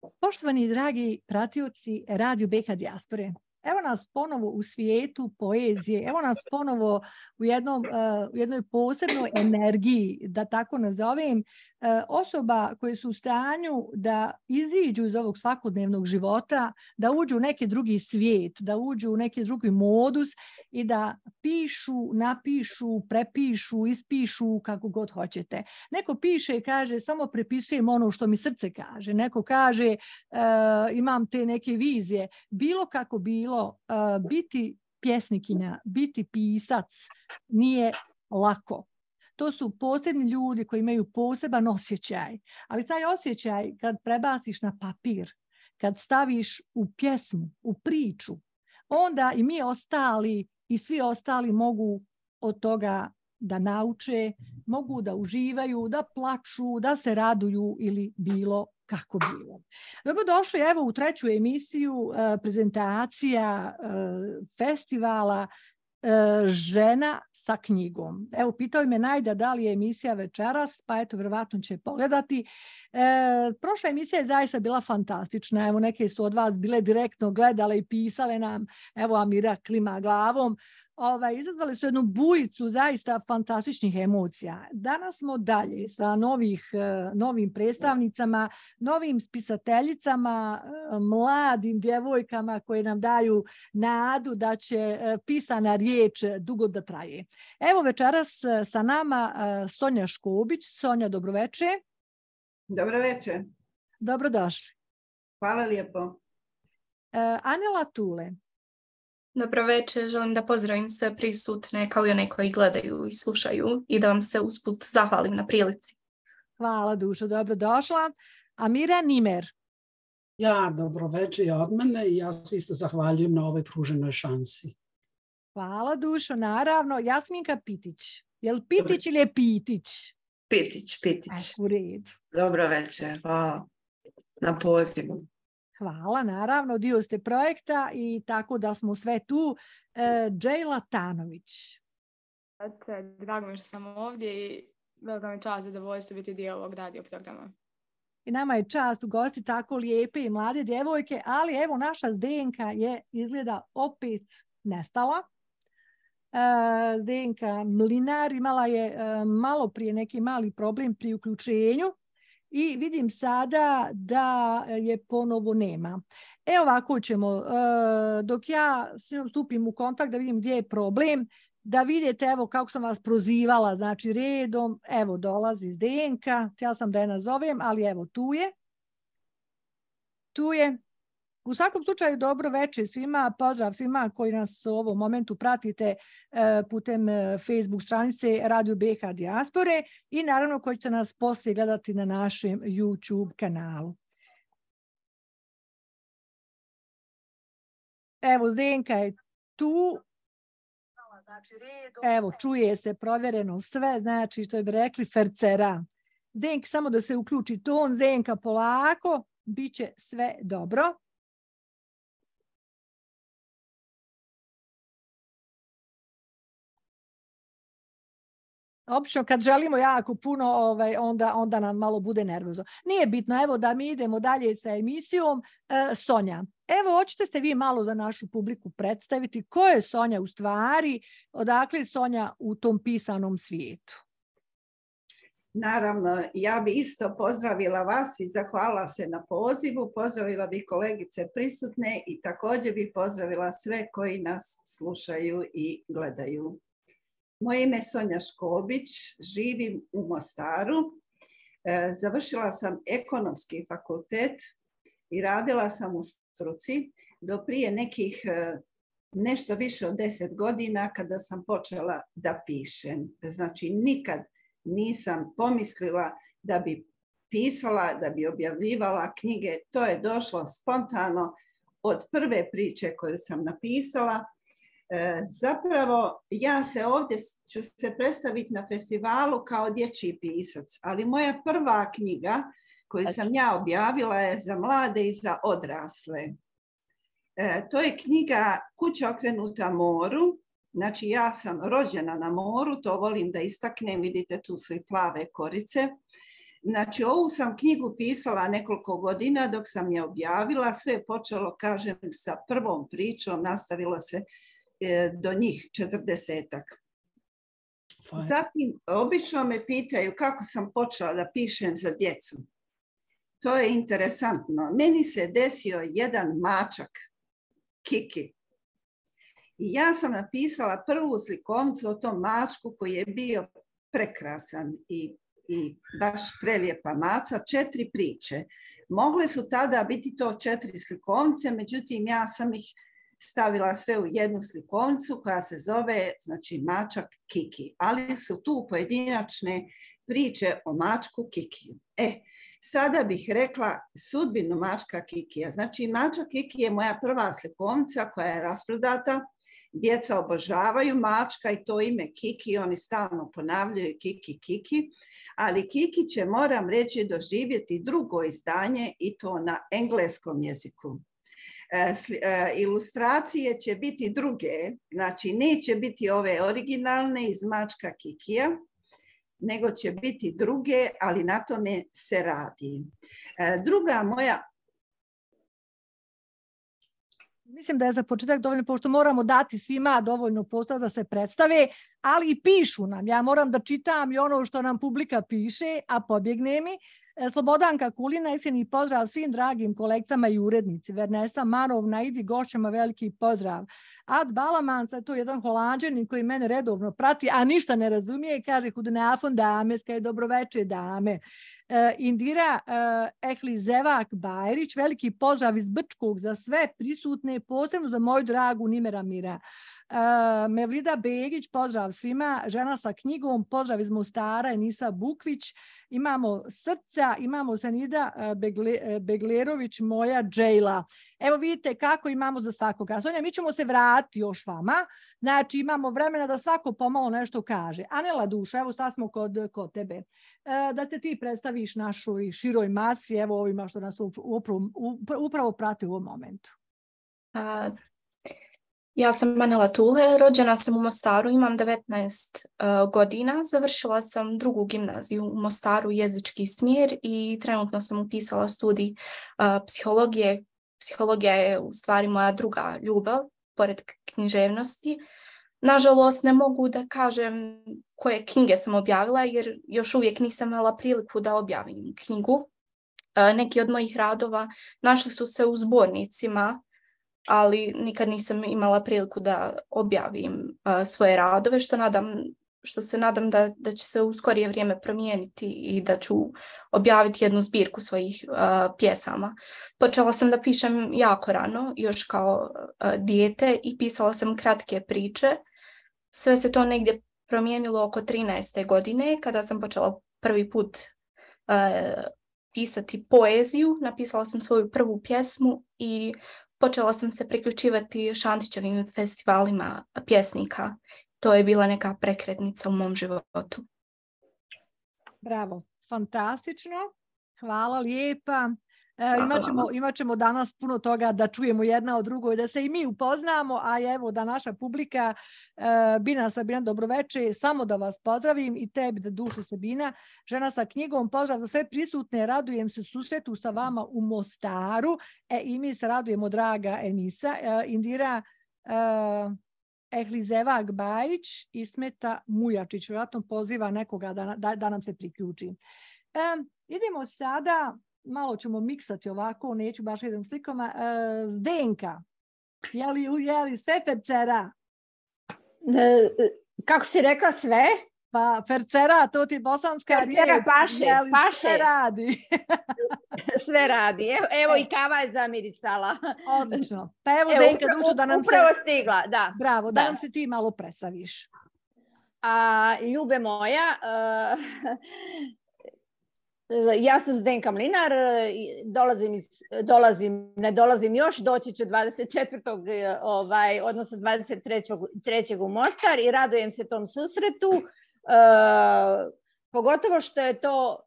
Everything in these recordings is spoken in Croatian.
Poštovani dragi pratioci Radio BiH Dijaspore, evo nas ponovo u svijetu poezije, evo nas ponovo u jednoj posebnoj energiji, da tako nazovem, osoba koje su u stanju da iziđu iz ovog svakodnevnog života, da uđu u neki drugi svijet, da uđu u neki drugi modus i da pišu, napišu, prepišu, ispišu kako god hoćete. Neko piše i kaže samo prepisujem ono što mi srce kaže. Neko kaže imam te neke vizije. Bilo kako bilo, biti pjesnikinja, biti pisac nije lako. To su posebni ljudi koji imaju poseban osjećaj, ali taj osjećaj kad prebaciš na papir, kad staviš u pjesmu, u priču, onda i mi ostali i svi ostali mogu od toga da nauče, mogu da uživaju, da plaču, da se raduju ili bilo kako bilo. Dobrodošli evo u treću emisiju prezentacija festivala Žena sa knjigom. Evo, pitao me Najda da li je emisija večeras, pa eto, vjerovatno će pogledati. Prošla emisija je zaista bila fantastična. Evo, neke su od vas bile direktno gledale i pisale nam. Evo, Amira klima glavom. Izazvali su jednu bujicu zaista fantastičnih emocija. Danas smo dalje sa novim predstavnicama, novim spisateljicama, mladim djevojkama koje nam daju nadu da će pisana riječ dugo da traje. Evo večeras sa nama Sonja Škobić. Sonja, dobroveče. Dobroveče. Dobrodošli. Hvala lijepo. Anela Tule. Dobro večer, želim da pozdravim sve prisutne kao i one koji gledaju i slušaju i da vam se usput zahvalim na prilici. Hvala dušo, dobro došla. Amira Nimer. Ja, dobro večer od mene i ja se isto zahvaljujem na ovoj pruženoj šansi. Hvala dušo, naravno. Jasminka Pitić. Je li Pitić ili je Pitić? Pitić. U redu. Dobro večer, hvala na pozivu. Hvala, naravno, dio ste projekta i tako da smo sve tu. Džejla Tanović. Drago mi što sam ovdje i velika mi čast i zadovoljstvo biti dio ovog radio programa. I nama je čast ugostiti tako lijepe i mlade djevojke, ali evo naša Zdenka je izgleda opet nestala. Zdenka Mlinar imala je malo prije neki mali problem pri uključenju. I vidim sada da je ponovo nema. Evo ovako ćemo, dok ja s njom stupim u kontakt da vidim gdje je problem, da vidite evo kako sam vas prozivala, znači redom, evo dolazi Zdenka, htjela sam da je nazovem, ali evo tu je. U svakom slučaju dobro večer svima, pozdrav svima koji nas u ovom momentu pratite putem Facebook stranice Radio BiH Dijaspore i naravno koji će nas poslije gledati na našem YouTube kanalu. Evo Zdenka je tu. Evo čuje se provjereno sve, znači što bi rekli fercera. Zdenka samo da se uključi ton, Zdenka polako, bit će sve dobro. Obično kad želimo jako puno, onda nam malo bude nervozno. Nije bitno, evo da mi idemo dalje sa emisijom. Sonja, evo hoćete se vi malo za našu publiku predstaviti ko je Sonja u stvari, odakle je Sonja u tom pisanom svijetu? Naravno, ja bi isto pozdravila vas i zahvalila se na pozivu, pozdravila bi kolegice prisutne i također bi pozdravila sve koji nas slušaju i gledaju. Moje ime je Sonja Škobić, živim u Mostaru. Završila sam ekonomski fakultet i radila sam u struci do prije nekih nešto više od 10 godina kada sam počela da pišem. Znači nikad nisam pomislila da bi pisala, da bi objavljivala knjige. To je došlo spontano od prve priče koju sam napisala. Zapravo ja se ovdje ću se predstaviti na festivalu kao dječji pisac, ali moja prva knjiga koju sam ja objavila je za mlade i za odrasle. To je knjiga Kuća okrenuta moru. Znači ja sam rođena na moru, to volim da istaknem, vidite tu su i plave korice. Znači, ovu sam knjigu pisala nekoliko godina dok sam je objavila. Sve je počelo, kažem, sa prvom pričom, nastavilo se do njih 40-ak. Zatim, obično me pitaju kako sam počela da pišem za djecu. To je interesantno. Meni se desio jedan mačak, Kiki. I ja sam napisala prvu slikovnicu o tom mačku koji je bio prekrasan i baš prelijepa maca, 4 priče. Mogle su tada biti to 4 slikovnice, međutim ja sam ih stavila sve u jednu slikovnicu koja se zove, znači, mačak Kiki. Ali su tu pojedinačne priče o mačku Kikiju. Sada bih rekla sudbinu mačka Kikija. Znači, mačak Kiki je moja prva slikovnica koja je rasprodata. Djeca obožavaju mačka i to ime Kiki, oni stalno ponavljaju Kiki, Kiki. Ali Kiki će, moram reći, doživjeti drugo izdanje i to na engleskom jeziku. Ilustracije će biti druge, znači neće biti ove originalne iz mačka Kikija, nego će biti druge, ali na tome se radi. Druga moja... Mislim da je za početak dovoljno, pošto moramo dati svima dovoljno prostora da se predstave, ali i pišu nam. Ja moram da čitam i ono što nam publika piše, a pobjegne mi. Slobodanka Kulina, iskreni pozdrav svim dragim kolegicama i urednici. Vernesa Marovna, idi gošćama, veliki pozdrav. Ad Balamanca, to je jedan Holanđanin koji mene redovno prati, a ništa ne razumije, kaže Hudenafon dame, skaj dobroveče dame. Indira Ehlizevak Bajrić, veliki pozdrav iz Brčkog za sve prisutne, posebno za moju dragu Nimera Mira. Mevlida Begić, pozdrav svima. Žena sa knjigom, pozdrav iz Mostara, Enisa Bukvić. Imamo Srca, imamo Sanida Beglerović, moja Džejla. Evo vidite kako imamo za svakoga. Sonja, mi ćemo se vratiti još vama. Znači imamo vremena da svako pomalo nešto kaže. Anela Duša, evo sad smo kod tebe. Da se ti predstaviš našoj široj masi, evo ovima što nas upravo prati u ovom momentu. Ja sam Anela Tule, rođena sam u Mostaru, imam 19 godina, završila sam drugu gimnaziju u Mostaru, jezički smjer, i trenutno sam upisala studij psihologije. Psihologija je u stvari moja druga ljubav, pored književnosti. Nažalost, ne mogu da kažem koje knjige sam objavila, jer još uvijek nisam imala priliku da objavim knjigu. Neki od mojih radova našli su se u zbornicima, ali nikad nisam imala priliku da objavim svoje radove, što se nadam da će se u skorije vrijeme promijeniti i da ću objaviti jednu zbirku svojih pjesama. Počela sam da pišem jako rano, još kao dijete, i pisala sam kratke priče. Sve se to negdje promijenilo oko 13. godine, kada sam počela prvi put pisati poeziju. Napisala sam svoju prvu pjesmu i počela sam se priključivati Šantićevim festivalima pjesnika. To je bila neka prekretnica u mom životu. Bravo, fantastično. Hvala lijepa. Imat ćemo danas puno toga da čujemo jedna od drugoj, da se i mi upoznamo, a evo da naša publika, Bina Sabina, dobroveče, samo da vas pozdravim i tebi da dušu Sabina, žena sa knjigom, pozdrav za sve prisutne, radujem se susretu sa vama u Mostaru, i mi se radujemo, draga Enisa. Indira Ehlizevak Bajić i Smeta Mujačić, vjerojatno poziva nekoga da nam se priključi. Idemo sada, malo ćemo miksati ovako, neću baš jednom slikama. Zdenka, je li sve fercera? Kako si rekla sve? Pa fercera, to ti je bosanska riječ. Fercera paše. Sve radi. Sve radi. Evo i kava je zamirisala. Odlično. Pa evo Zdenka, dušo da nam upravo stigla, da. Bravo, da nam se ti malo predstaviš. Ljube moja, ja sam Zdenka Mlinar, ne dolazim još, doći ću 24. Odnosno 23. u Mostar i radujem se tom susretu, pogotovo što je to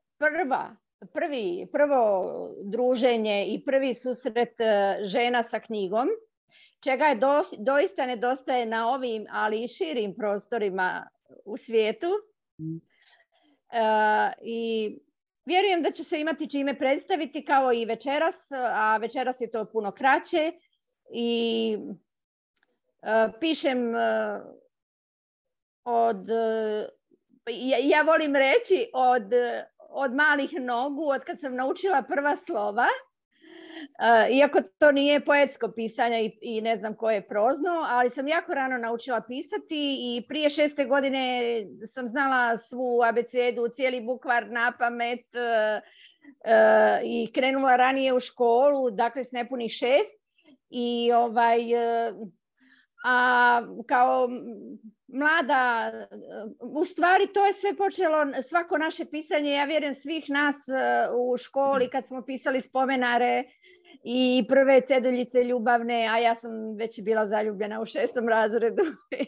prvo druženje i prvi susret žena sa knjigom, čega je doista nedostaje na ovim, ali i širim prostorima u svijetu. I Vjerujem da ću se imati čime predstaviti kao i večeras, a večeras je to puno kraće i pišem ja volim reći od malih nogu, od kad sam naučila prva slova, iako to nije poetsko pisanje i ne znam koje je prozno, ali sam jako rano naučila pisati i prije 6. godine sam znala svu abecedu, cijeli bukvar napamet i krenula ranije u školu, dakle s nepunih 6. I a kao mlada, u stvari to je sve počelo, svako naše pisanje, ja vjerujem svih nas u školi kad smo pisali spomenare i prve ceduljice ljubavne, a ja sam već bila zaljubljena u 6. razredu.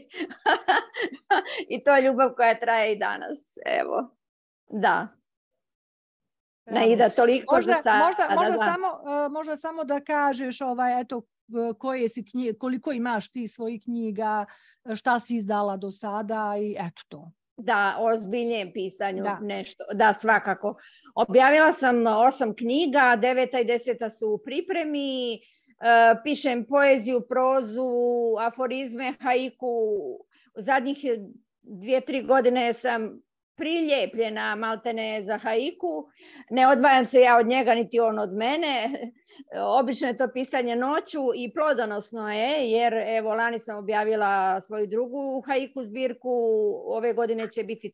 I to je ljubav koja traje i danas. Evo, da. Naida, toliko za sada. Možda samo da kažeš, eto, koliko imaš ti svojih knjiga, šta si izdala do sada i eto to. Da, o ozbiljnijem pisanju nešto. Da, svakako. Objavila sam 8 knjiga, 9. i 10. su u pripremi. Pišem poeziju, prozu, aforizme, haiku. U zadnjih 2-3 godine sam priljepljena maltene za haiku. Ne odvajam se ja od njega, niti on od mene. Obično je to pisanje noću i plodonosno je, jer evo lani sam objavila svoju drugu haiku zbirku, ove godine će biti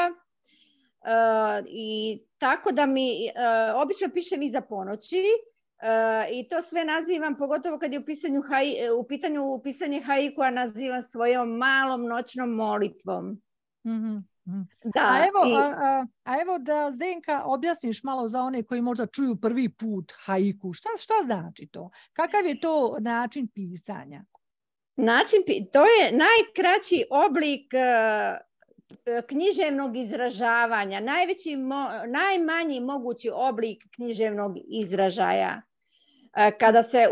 3. I tako da obično pišem iza ponoći i to sve nazivam, pogotovo kad je u pitanju pisanje haiku, a nazivam svojom malom noćnom molitvom. Da, a evo da Zdenka objasniš malo za one koji možda čuju prvi put haiku. Šta znači to? Kakav je to način pisanja? To je najkraći oblik književnog izražavanja, najmanji mogući oblik književnog izražaja. Kada se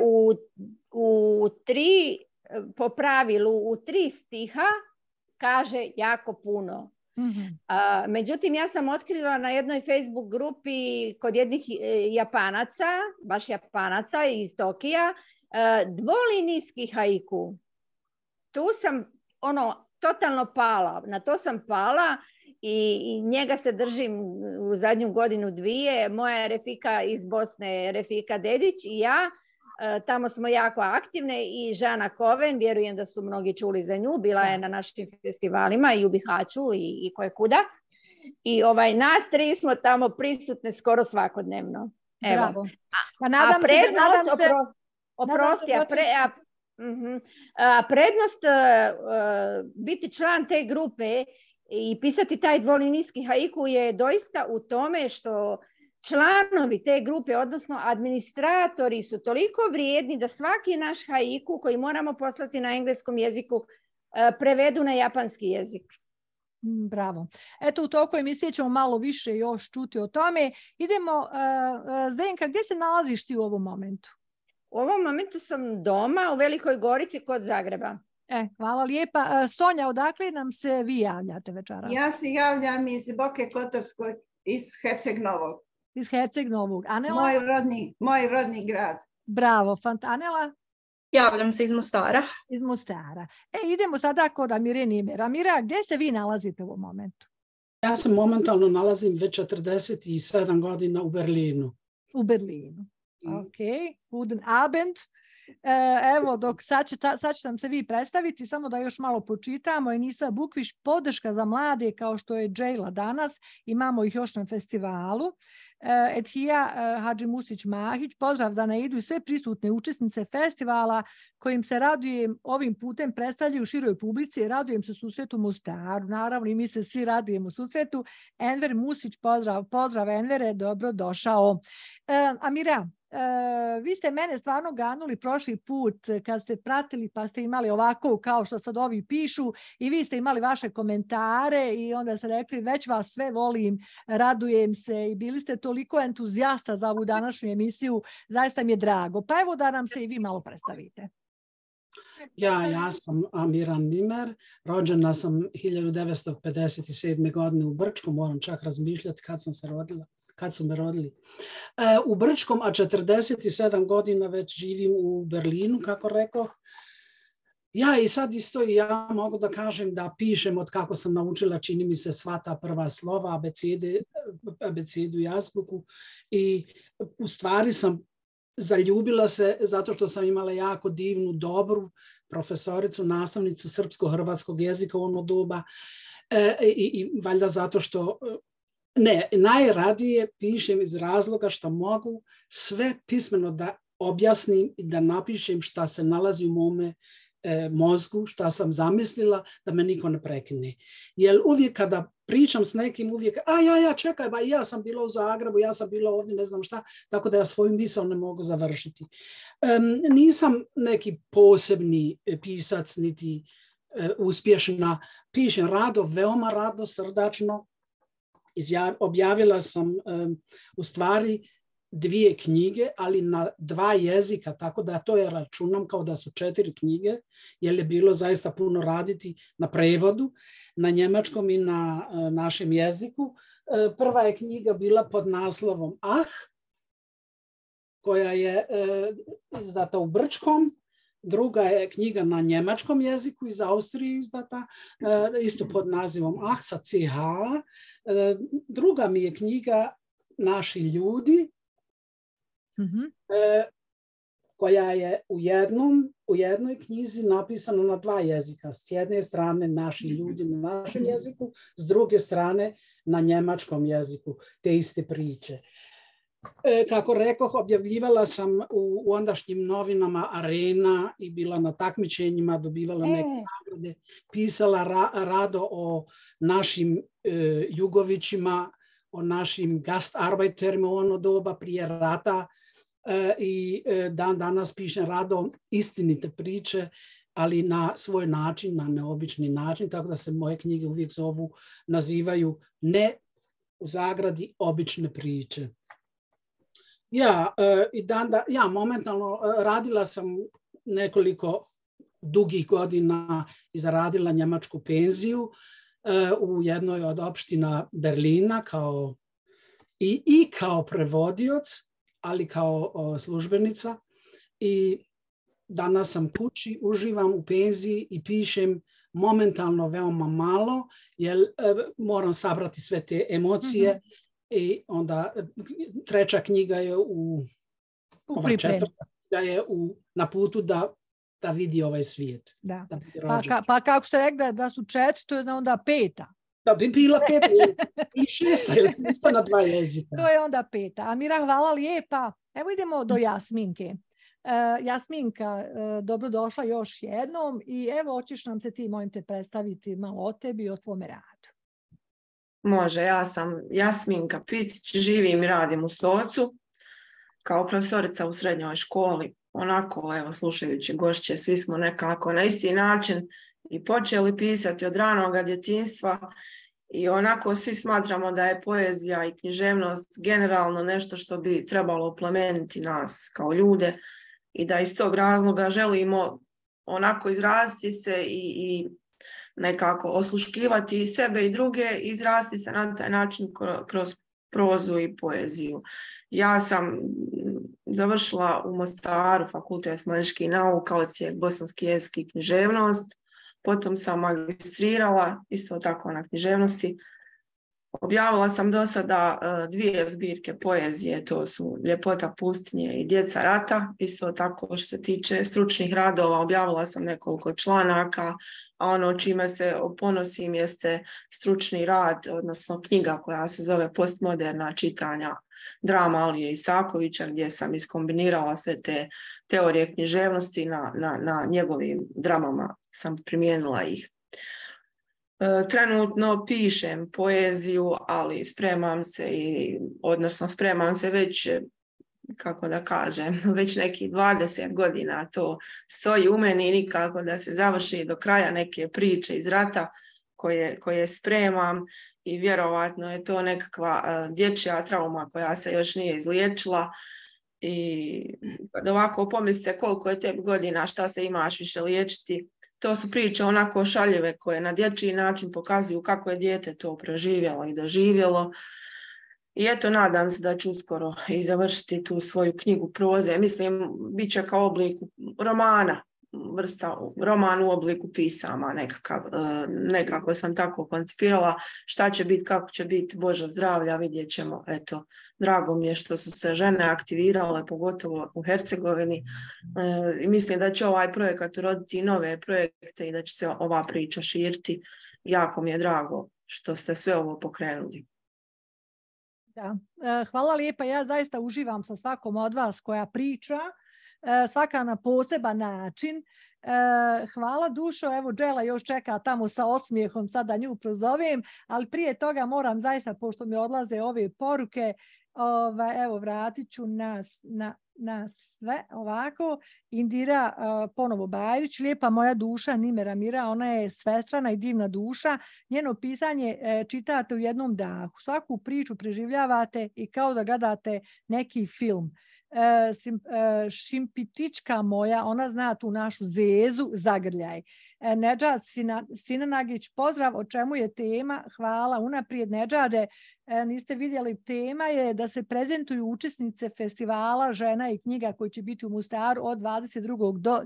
po pravilu u 3 stiha kaže jako puno. Međutim, ja sam otkrila na jednoj Facebook grupi kod jednih Japanaca, baš Japanaca iz Tokija, dvolinijski haiku. Tu sam totalno pala, na to sam pala i njega se držim u zadnju godinu 2. Moja je Refika iz Bosne, Refika Dedić i ja. Tamo smo jako aktivne i Žana Koven, vjerujem da su mnogi čuli za nju, bila je na našim festivalima i u Bihaću i koje kuda. I nas 3 smo tamo prisutne skoro svakodnevno. Evo. Bravo. Prednost biti član te grupe i pisati taj dvolinijski haiku je doista u tome što članovi te grupe, odnosno administratori, su toliko vrijedni da svaki naš haiku koji moramo poslati na engleskom jeziku prevedu na japanski jezik. Bravo. Eto, u toku emisije ćemo malo više još čuti o tome. Idemo, Zdenka, gdje se nalaziš ti u ovom momentu? U ovom momentu sam doma u Velikoj Gorici kod Zagreba. Hvala lijepa. Sonja, odakle nam se vi javljate večeras? Ja se javljam iz Boke Kotorskoj, iz Herceg Novog. Iz Herceg Novog. Anela? Moj rodni grad. Bravo. Anela? Javljam se iz Mostara. Iz Mostara. Idemo sada kod Amire Nimer. Amira, gdje se vi nalazite u ovom momentu? Ja se momentalno nalazim već 47 godina u Berlinu. U Berlinu. Ok. Guten Abend. Evo, sad će nam se vi predstaviti, samo da još malo počitamo. Enisa Bukviš, podrška za mlade kao što je Džejla danas, imamo ih još na festivalu. Edhija Hadži Musić Mahić, pozdrav za Naidu i sve prisutne učesnice festivala kojim se radujem ovim putem predstavljaju široj publici. Radujem se susretu u Mostaru, naravno i mi se svi radujemo susretu. Enver Musić, pozdrav Envere, dobro došao. Amira, vi ste mene stvarno ganuli prošli put kad ste pratili pa ste imali ovako kao što sad ovi pišu i vi ste imali vaše komentare i onda ste rekli već vas sve volim, radujem se i bili ste toliko entuzijasta za ovu današnju emisiju, zaista mi je drago. Pa evo da nam se i vi malo predstavite. Ja sam Amira Nimer, rođena sam 1957. godine u Brčku, moram čak razmišljati kad sam se rodila, kad su me rodili. U Brčkom, a 47 godina već živim u Berlinu, kako rekoh. Ja i sad isto ja mogu da kažem da pišem od kako sam naučila, čini mi se, sva ta prva slova, abecedu i azbuku. I u stvari sam zaljubila se zato što sam imala jako divnu, dobru profesoricu, nastavnicu srpsko-hrvatskog jezika u ono doba. I valjda zato što najradije pišem iz razloga što mogu sve pismeno da objasnim i da napišem šta se nalazi u mome mozgu, šta sam zamislila, da me niko ne prekine. Jer uvijek kada pričam s nekim, uvijek, čekaj, ba ja sam bila u Zagrebu, ja sam bila ovdje, ne znam šta, tako da ja svoju misao ne mogu završiti. Nisam neki posebni pisac, niti uspješna. Pišem rado, veoma rado, srdačno. Objavila sam u stvari 2 knjige, ali na 2 jezika, tako da to je računam kao da su 4 knjige, jer je bilo zaista puno raditi na prevodu, na njemačkom i na našem jeziku. Prva je knjiga bila pod naslovom koja je izdata u Brčkom. Druga je knjiga na njemačkom jeziku iz Austrije izdata, isto pod nazivom sa CH. Druga mi je knjiga Naši ljudi, koja je u jednoj knjizi napisana na 2 jezika. S jedne strane Naši ljudi na našem jeziku, s druge strane na njemačkom jeziku, te iste priče. Kako rekoh, objavljivala sam u ondašnjim novinama Arena i bila na takmičenjima, dobivala neke nagrade, pisala rado o našim Jugovićima, o našim gastarbeiterima u ono doba prije rata i danas pišem rado istinite priče, ali na svoj način, na neobični način, tako da se moje knjige uvijek nazivaju ne u zagradi obične priče. Momentalno radila sam nekoliko dugih godina i zaradila njemačku penziju u jednoj od opština Berlina i kao prevodioc, ali kao službenica. I danas sam kući, uživam u penziji i pišem momentalno veoma malo, jer moram sabrati sve te emocije. I onda 3. knjiga je ova 4. knjiga je na putu da vidi ovaj svijet. Da. Pa kako ste rekli da su 4, to je onda 5. Da bi bila 5 i 6, jer isto na 2 jezika. To je onda 5. Amira, hvala lijepa. Evo idemo do Jasminke. Jasminka, dobrodošla još jednom i evo hoćeš nam se ti, molim te, predstaviti malo o tebi i o tvome radu. Može, ja sam Jasminka Pitić, živim i radim u Stocu kao profesorica u srednjoj školi. Onako, evo, slušajući gošće, svi smo nekako na isti način i počeli pisati od ranoga djetinjstva i onako svi smatramo da je poezija i književnost generalno nešto što bi trebalo plemeniti nas kao ljude i da iz tog razloga želimo onako izraziti se i nekako osluškivati sebe i druge, izrasti se na taj način kroz prozu i poeziju. Ja sam završila u Mostaru Fakultet humanističkih nauka, odsjek bosanski jezik i književnost. Potom sam magistrirala isto tako na književnosti. Objavila sam do sada 2 zbirke poezije, to su Ljepota pustinje i Djeca rata. Isto tako što se tiče stručnih radova, objavila sam nekoliko članaka, a ono čime se ponosim jeste stručni rad, odnosno knjiga koja se zove Postmoderna čitanja drama Alije Isakovića, gdje sam iskombinirala sve te teorije književnosti na njegovim dramama, sam primijenila ih. Trenutno pišem poeziju, ali spremam se već, kako da kažem, već nekih 20 godina to stoji u meni i nikako da se završi do kraja neke priče iz rata koje spremam i vjerovatno je to nekakva dječja trauma koja se još nije izliječila. I kad ovako pomislite koliko je tebi godina, šta se imaš više liječiti, to su priče onako šaljive koje na dječji način pokazuju kako je dijete to preživjelo i doživjelo. I eto, nadam se da ću uskoro i završiti tu svoju knjigu proze. Mislim, bit će kao oblik romana, vrsta roman u obliku pisama nekako sam tako koncipirala. Šta će biti, kako će biti, Bože zdravlja, vidjet ćemo. Eto, drago mi je što su se žene aktivirale, pogotovo u Hercegovini. I mislim da će ovaj projekat uroditi nove projekte i da će se ova priča širiti. Jako mi je drago što ste sve ovo pokrenuli. Da. Hvala lijepa, ja zaista uživam sa svakom od vas koja priča, svaka na poseban način. Hvala dušo, evo Džela još čeka tamo sa osmijehom, sad da nju prozovem, ali prije toga moram zaista, pošto mi odlaze ove poruke, evo vratit ću na sve ovako. Indira ponovo Bajrić, lijepa moja duša Nimera Mira, ona je svestrana i divna duša. Njeno pisanje čitate u jednom dahu. Svaku priču preživljavate i kao da gledate neki film. Šimpitička moja, ona zna tu našu zezu, zagrljaj. Nedžad Sinanagić, pozdrav, o čemu je tema? Hvala unaprijed Nedžade. Niste vidjeli, tema je da se prezentuju učesnice festivala Žena i knjiga koji će biti u Mostaru od 22. do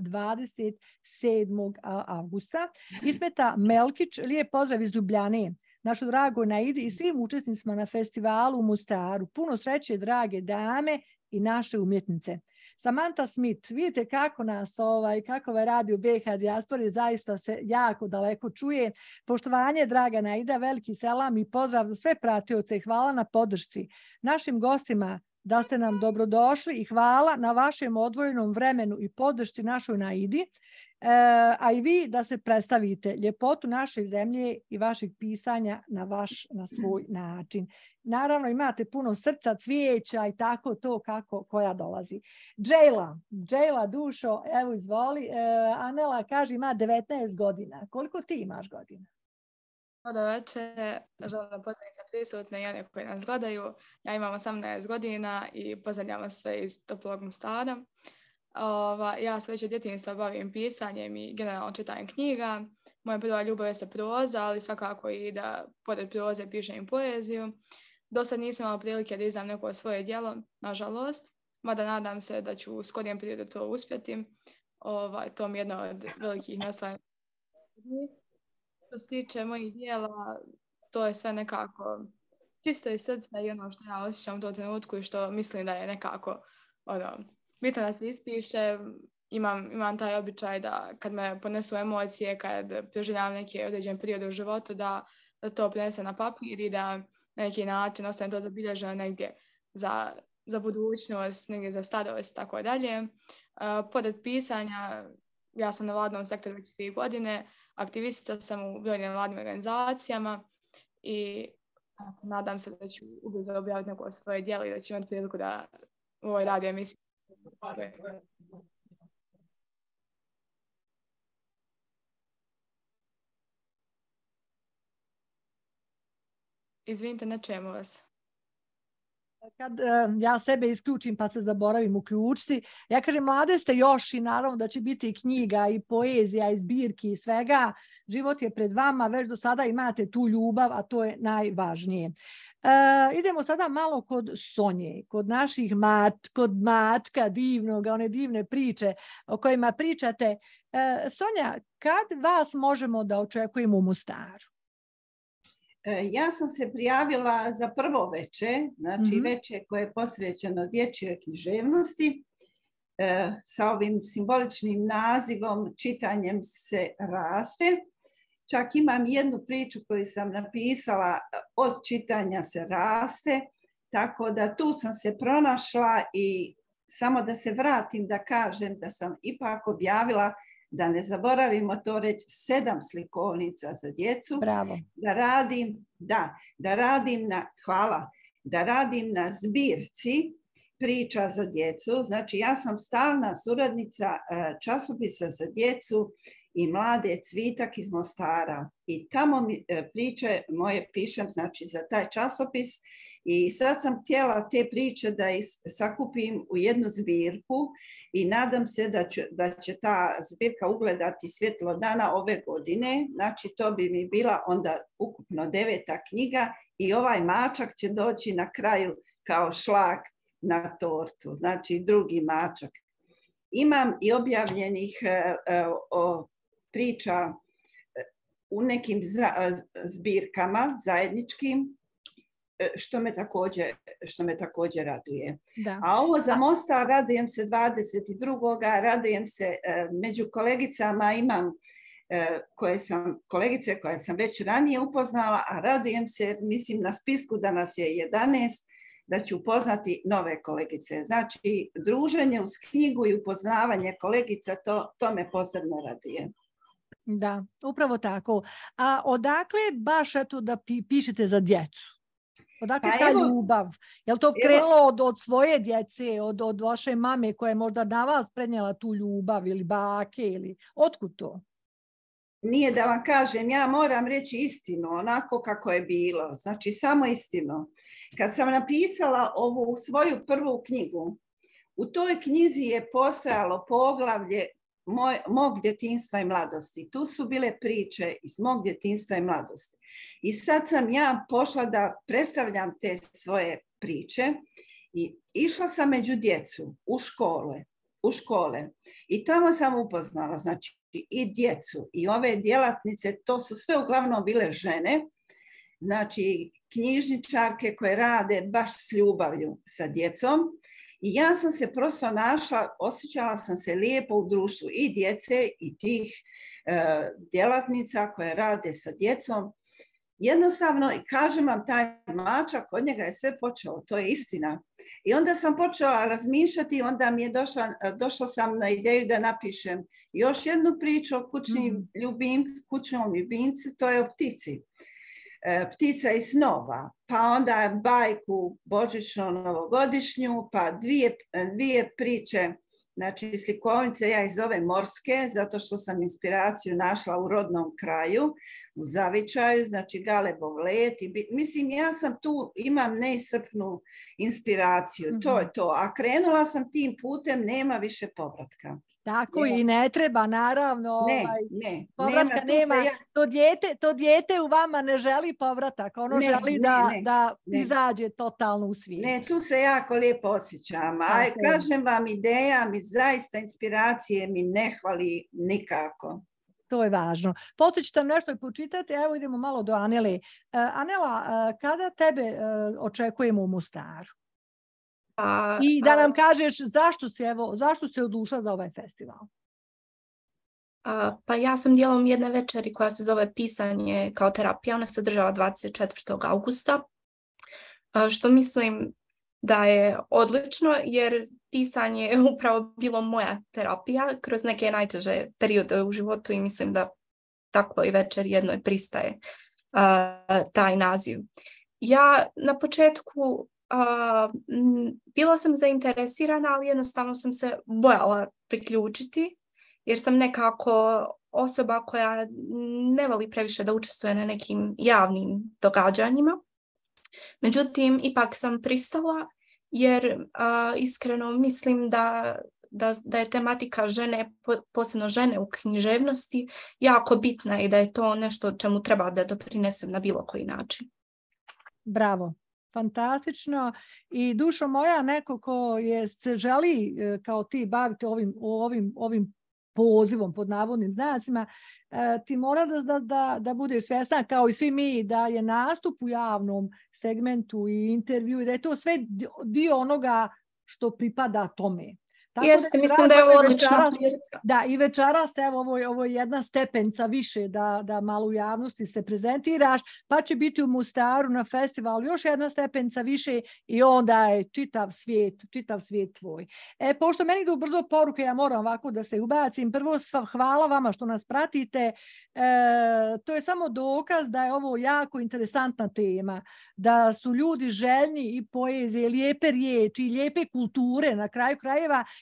27. avgusta. Ismeta Melkić, lijep pozdrav iz Ljubljane. Našu dragu Naidi i svim učesnicima na festivalu u Mostaru. Puno sreće, drage dame i naše umjetnice. Samantha Smith, vidite kako nas kako radio BiH Dijaspori, zaista se jako daleko čuje. Poštovanje, draga Naida, veliki selam i pozdrav za sve pratioce i hvala na podršci. Našim gostima da ste nam dobrodošli i hvala na vašem odvojenom vremenu i podršci našoj Naidi, a i vi da se predstavite ljepotu naše zemlje i vašeg pisanja na svoj način. Naravno imate puno srca, cvijeća i tako to koja dolazi. Džejla dušo, evo izvoli. Anela kaže ima 19 godina. Koliko ti imaš godina? Dobro večer, želim da pozdravim sve prisutne i one koji nas gledaju. Ja imam 18 godina i pozdravljam sve iz toplog Mostara. Ja se već od djetinjstva bavim pisanjem i generalno čitanjem knjiga. Moja prva ljubav je proza, ali svakako i da pored proze pišem i poeziju. Do sad nisam imala prilike da izdam neko svoje djelo, nažalost, mada nadam se da ću u skorijem periodu to uspjeti. To mi je jedna od velikih naslanja. Što se tiče mojih djela, to je sve nekako čisto iz srca i ono što ja osjećam u tom trenutku i što mislim da je nekako bitno da se ispiše. Imam taj običaj da kad me ponesu emocije, kad preživljavam neke određen period u životu, da to prenese na papir i da na neki način ostane to zabilježeno negdje za budućnost, negdje za starost i tako dalje. Pored pisanja, ja sam na vladnom sektoru već 3 godine, aktivistica sam u brojnim vladnim organizacijama i nadam se da ću ubrzo objaviti neko svoje djelo i da ću imati priliku da u ovoj radio emisiji. Izvinite, ne čujemo vas. Kad ja sebe isključim pa se zaboravim uključiti, ja kažem mlade ste još i naravno da će biti i knjiga i poezija i zbirki i svega. Život je pred vama, već do sada imate tu ljubav, a to je najvažnije. Idemo sada malo kod Sonje, kod naših kod mačka divnog, one divne priče o kojima pričate. Sonja, kad vas možemo da očekujemo u Mostaru? Ja sam se prijavila za prvo veče, znači veče koje je posvećeno dječjoj književnosti, sa ovim simboličnim nazivom Čitanjem se raste. Čak imam jednu priču koju sam napisala, Od čitanja se raste, tako da tu sam se pronašla i samo da se vratim da kažem da sam ipak objavila, da ne zaboravimo to reći, 7 slikovnica za djecu. Bravo. Da radim na zbirci priča za djecu. Znači ja sam stalna suradnica časopisa za djecu i Mlade Cvitak iz Mostara. I tamo priče moje pišem, znači za taj časopis. I sad sam htjela te priče da ih sakupim u jednu zbirku i nadam se da će ta zbirka ugledati svjetlo dana ove godine. Znači to bi mi bila onda ukupno 9. knjiga i ovaj mačak će doći na kraju kao šlag na tortu, znači drugi mačak. Imam i objavljenih priča u nekim zbirkama zajedničkim, što me također raduje. Da. A ovo za Mostar radujem se 22. Radujem se među kolegicama, imam kolegice koje sam već ranije upoznala, a radujem se, mislim na spisku da nas je 11, da ću upoznati nove kolegice. Znači, druženje uz knjigu i upoznavanje kolegica, to me posebno raduje. Da, upravo tako. A odakle baš eto da pišete za djecu? Odakle ta ljubav? Je li to krenulo od svoje djece, od vaše mame koja je možda na vas prenijela tu ljubav ili bake ili otkud to? Nije da vam kažem, ja moram reći istinu, onako kako je bilo. Znači, samo istinu. Kad sam napisala ovu svoju prvu knjigu, u toj knjizi je postojalo poglavlje mog djetinjstva i mladosti. Tu su bile priče iz mog djetinjstva i mladosti. I sad sam ja pošla da predstavljam te svoje priče i išla sam među djecu u škole. I tamo sam upoznala, znači, i djecu i ove djelatnice, to su sve uglavnom bile žene, znači knjižničarke koje rade baš s ljubavlju sa djecom. I ja sam se prosto našla, osjećala sam se lijepo u društvu i djece i tih djelatnica koje rade sa djecom. Jednostavno, kažem vam, taj mačak, od njega je sve počelo, to je istina. I onda sam počela razmišljati, onda mi je došla sam na ideju da napišem još jednu priču o kućnom ljubimcu, to je o ptici. Ptica iz snova, pa onda bajku božićno-novogodišnju, pa dvije priče, znači slikovnice ja ih zovem morske, zato što sam inspiraciju našla u rodnom kraju, u zavičaju, znači Galebov let. Mislim, ja sam tu, imam neiscrpnu inspiraciju, to je to. A krenula sam tim putem, nema više povratka. Tako i ne treba, naravno. Ne. Povratka nema. To dijete u vama ne želi povratak. Ono želi da izađe totalno u svijet. Ne, tu se jako lijepo osjećam. A kažem vam, ideja mi zaista, inspiracije mi ne hvali nikako. To je važno. Poslije ćete nešto i počitati. Evo idemo malo do Anele. Anela, kada tebe očekujemo u Mostaru? I da nam kažeš zašto si odlučila za ovaj festival? Pa ja sam dijelom jedne večeri koja se zove Pisanje kao terapija. Ona se održava 24. augusta. Što mislim da je odlično jer pisanje je upravo bilo moja terapija kroz neke najteže periode u životu i mislim da takvoj večer jednoj pristaje taj naziv. Ja na početku bila sam zainteresirana, ali jednostavno sam se bojala priključiti jer sam nekako osoba koja ne voli previše da učestvuje na nekim javnim događanjima. Međutim, ipak sam pristala jer iskreno mislim da je tematika žene, posebno žene u književnosti, jako bitna i da je to nešto čemu treba da doprinesem na bilo koji način. Bravo. Fantastično. I dušo moja, neko ko se želi kao ti baviti ovim pozivom pod navodnim znacima, ti mora da budeš svjesna kao i svi mi da je nastup u javnom segmentu i intervju i da je to sve dio onoga što pripada tome. Jeste, mislim da je ovo odlično. Da, i večeras, evo, ovo je jedna stepenca više da malo u javnosti se prezentiraš, pa će biti u Mostaru na festivalu još jedna stepenca više i onda je čitav svijet tvoj. Pošto meni idu brzo poruke, ja moram ovako da se ubacim. Prvo, hvala vama što nas pratite. To je samo dokaz da je ovo jako interesantna tema, da su ljudi željni i poezije, lijepe riječi i lijepe kulture na kraju krajeva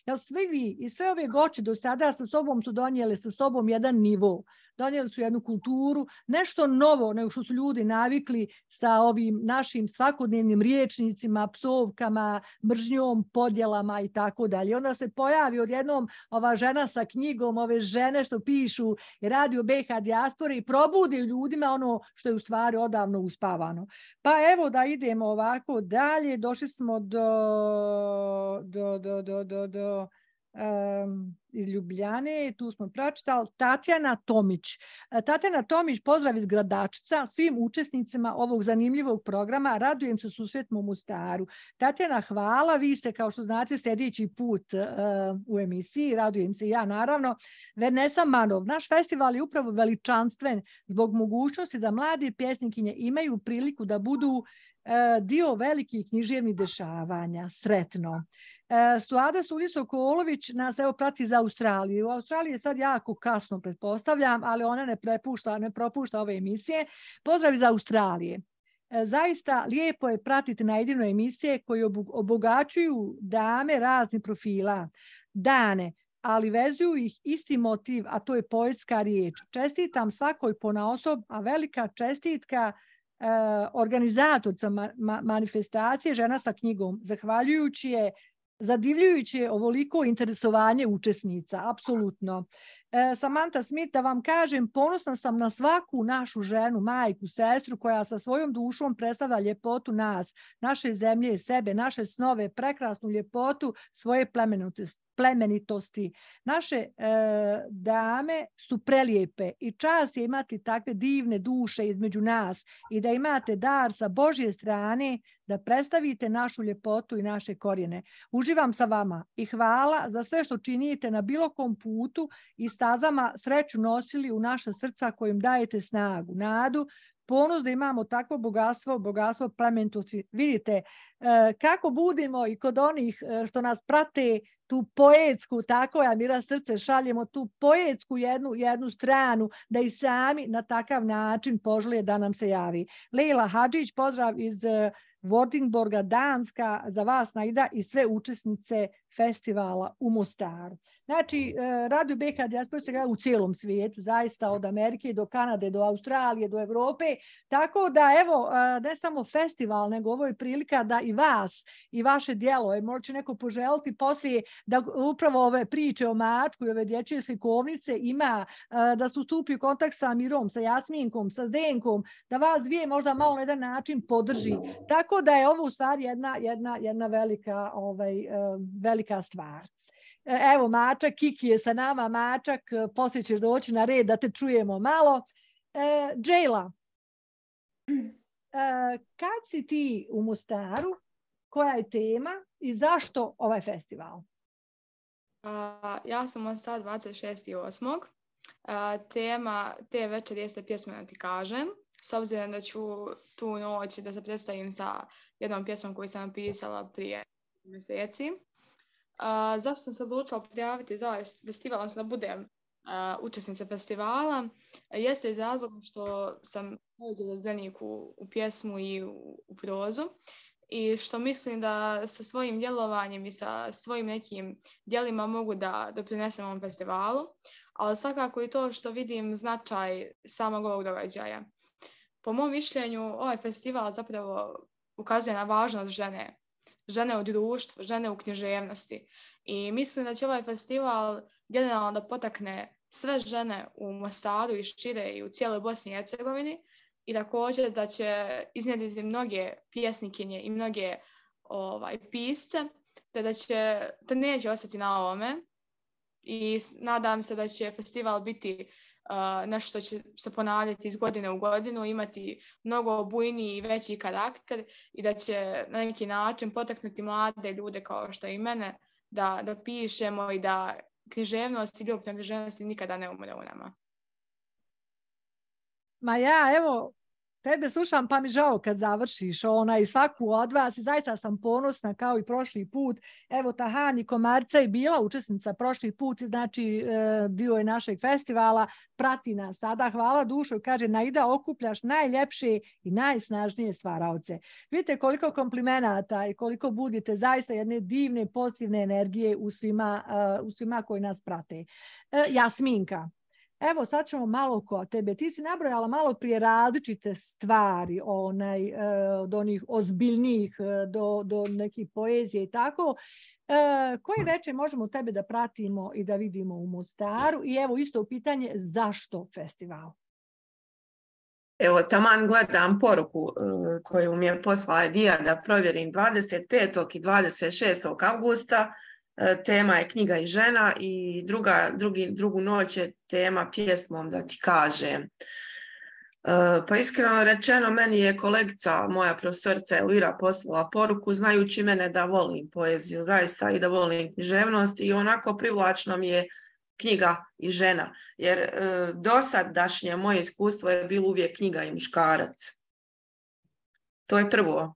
Jer svi vi i sve ove goće do sada sa sobom su donijeli sa sobom jedan nivo. Donijeli su jednu kulturu, nešto novo nego što su ljudi navikli sa ovim našim svakodnevnim riječnicima, psovkama, mržnjom, podjelama i tako dalje. Onda se pojavi odjednom ova žena sa knjigom, ove žene što pišu i radi o BiH dijaspori i probudi ljudima ono što je u stvari odavno uspavano. Pa evo da idemo ovako dalje. Došli smo iz Ljubljane, tu smo pročitali Tatjana Tomić. Tatjana Tomić, pozdrav iz Gradačca svim učesnicima ovog zanimljivog programa. Radujem se susretom u Mostaru. Tatjana, hvala, vi ste kao što znate sljedeći put u emisiji, radujem se i ja naravno. Vanessa Manov, naš festival je upravo veličanstven zbog mogućnosti da mlade pjesnikinje imaju priliku da budu dio velikih književnih dešavanja. Sretno. Suada Sudi-Sokolović nas evo prati za Australiju. U Australiji je sad jako kasno, pretpostavljam, ali ona ne propušta ove emisije. Pozdrav iz Australije. Zaista lijepo je pratiti na jedinoj emisije koje obogaćuju dame raznih profila. Dane, ali vezuju ih isti motiv, a to je poetska riječ. Čestitam svakoj ponaosob, a velika čestitka organizatorca manifestacije Žena sa knjigom, zadivljujući je ovoliko interesovanje učesnica, apsolutno. Samantha Smith, da vam kažem, ponosna sam na svaku našu ženu, majku, sestru koja sa svojom dušom predstavlja ljepotu nas, naše zemlje, sebe, naše snove, prekrasnu ljepotu svoje plemenitosti. Naše dame su prelijepe i čast je imati takve divne duše između nas i da imate dar sa Božje strane da predstavite našu ljepotu i naše korijene. Uživam sa vama i hvala za sve što činite na bilo kom putu i stazama sreću nosili u naša srca kojim dajete snagu, nadu, ponos da imamo takvo bogatstvo plemenitosti. Vidite kako budimo i kod onih što nas prate tu poetsku, tako ja mira srce šaljemo tu poetsku jednu stranu da i sami na takav način poželje da nam se javi. Leila Hadžić, pozdrav iz Vordingborga, Danska, za vas Naida i sve učesnice festivala u Mostaru. Znači, Radio BiH dijaspora se gleda u cijelom svijetu, zaista od Amerike do Kanade, do Australije, do Europe, tako da evo, ne samo festival, nego ovo je prilika da i vas i vaše djelo, možda će neko poželiti poslije da upravo ove priče o mačku i ove dječje slikovnice ima, da su stupi u kontakt sa Mirom, sa Jasminkom, sa Zdenkom, da vas dvije možda malo na jedan način podrži. Tako da je ovo u stvari jedna velika stvar. Evo Mačak, Kiki je sa nama, Mačak, poslije ćeš doći na red da te čujemo malo. Džejla, kad si ti u Mostaru, koja je tema i zašto ovaj festival? Ja sam u Mostaru 26.8. Tema te večeri jeste Pjesma da ti kažem. S obzirom da ću tu noć da se predstavim sa jednom pjesmom koju sam napisala prije mjeseci. Zašto sam se odlučila prijaviti za ovaj festival, odnosno da budem učesnica festivala, jeste iz razloga što sam zaljubljenik u pjesmu i u prozu i što mislim da sa svojim djelovanjem i sa svojim nekim djelima mogu da doprinesem ovom festivalu, ali svakako i to što vidim značaj samog ovog događaja. Po mom mišljenju, ovaj festival zapravo ukazuje na važnost žene u društvu, žene u književnosti. I mislim da će ovaj festival generalno da potakne sve žene u Mostaru i šire i u cijeloj Bosni i Hercegovini i također da će iznjedriti mnoge pjesnikinje i mnoge pisce, te da neće ostati na ovome. I nadam se da će festival biti nešto će se ponavljati iz godine u godinu, imati mnogo bujniji i veći karakter i da će na neki način potaknuti mlade ljude kao što i mene da pišemo i da književnost i ljubav prema književnosti nikada ne umre u nama. Ma ja evo Tebe slušam pa mi žao kad završiš i svaku od vas i zaista sam ponosna kao i prošli put. Evo Tahani Komarca je bila učesnica prošli put, znači dio je našeg festivala, prati nas sada. Hvala dušo, kaže Naida, okupljaš najljepše i najsnažnije stvaraoce. Vidite koliko komplimenata i koliko budite zaista jedne divne pozitivne energije u svima koji nas prate. Jasminka. Evo sad ćemo malo kod tebe. Ti si nabrojala malo prije različite stvari, od onih ozbiljnijih do nekih poezije i tako. Koje veče možemo tebe da pratimo i da vidimo u Mostaru? I evo isto pitanje, zašto festival? Evo, taman gledam poruku koju mi je poslala Edija da provjerim 25. i 26. avgusta. Tema je knjiga i žena i drugu noć je tema pjesmom da ti kažem. Pa iskreno rečeno, meni je kolegica, moja profesorica Elvira poslala poruku znajući mene da volim poeziju zaista i da volim književnost i onako privlačno mi je knjiga i žena. Jer dosadašnje moje iskustvo je bilo uvijek knjiga i muškarac. To je prvo.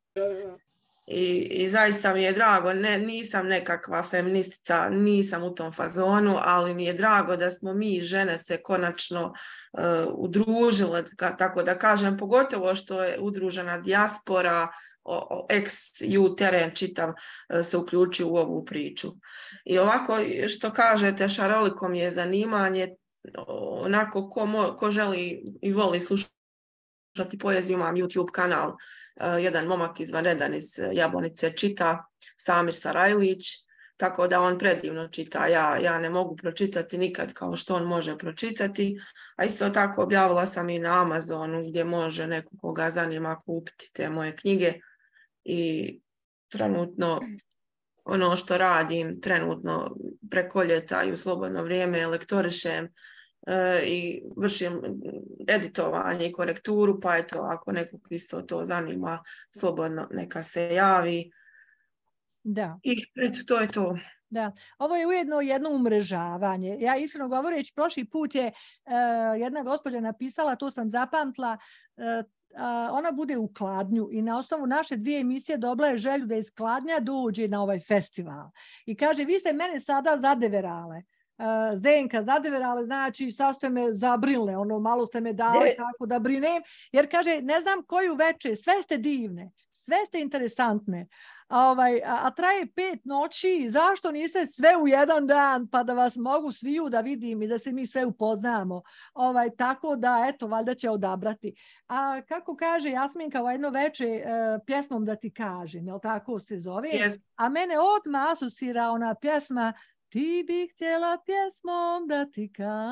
I zaista mi je drago, nisam nekakva feministica, nisam u tom fazonu, ali mi je drago da smo mi žene se konačno udružile, tako da kažem, pogotovo što je udružena dijaspora, ex-ju teren čitav se uključio u ovu priču. I ovako što kažete, šaroliko mi je zanimanje, onako ko želi i voli slušati poeziju, imam YouTube kanal, jedan momak izvanredan iz Jablanice čita, Samir Sarajlić, tako da on predivno čita. Ja ne mogu pročitati nikad kao što on može pročitati, a isto tako objavila sam i na Amazonu gdje može neko koga zanima kupiti te moje knjige i trenutno ono što radim, trenutno preko ljeta i u slobodno vrijeme lektorišem i vršim editovanje i korekturu, pa eto, ako nekog isto to zanima, slobodno neka se javi. Da. I eto, to je to. Da, ovo je ujedno jedno umrežavanje. Ja iskreno govoreći, prošli put je jedna gospođa napisala, to sam zapamtila, ona bude u Kladnju i na osnovu naše 2 emisije dobila je želju da iz Kladnja dođe na ovaj festival. I kaže, vi ste mene sada zadeverale. Zdenka zadeverale, znači sad ste me zabrinule, malo ste me dali tako da brinem, jer kaže, ne znam koju veče, sve ste divne, sve ste interesantne, a traje 5 noći, zašto niste sve u jedan dan, pa da vas mogu sviju da vidim i da se mi sve upoznamo, tako da, eto, valjda će odabrati. A kako kaže Jasminka, jedno veče pjesmom da ti kažem, jel tako se zove? Yes. A mene odmah asocira ona pjesma Ti bih htjela pjesmom da ti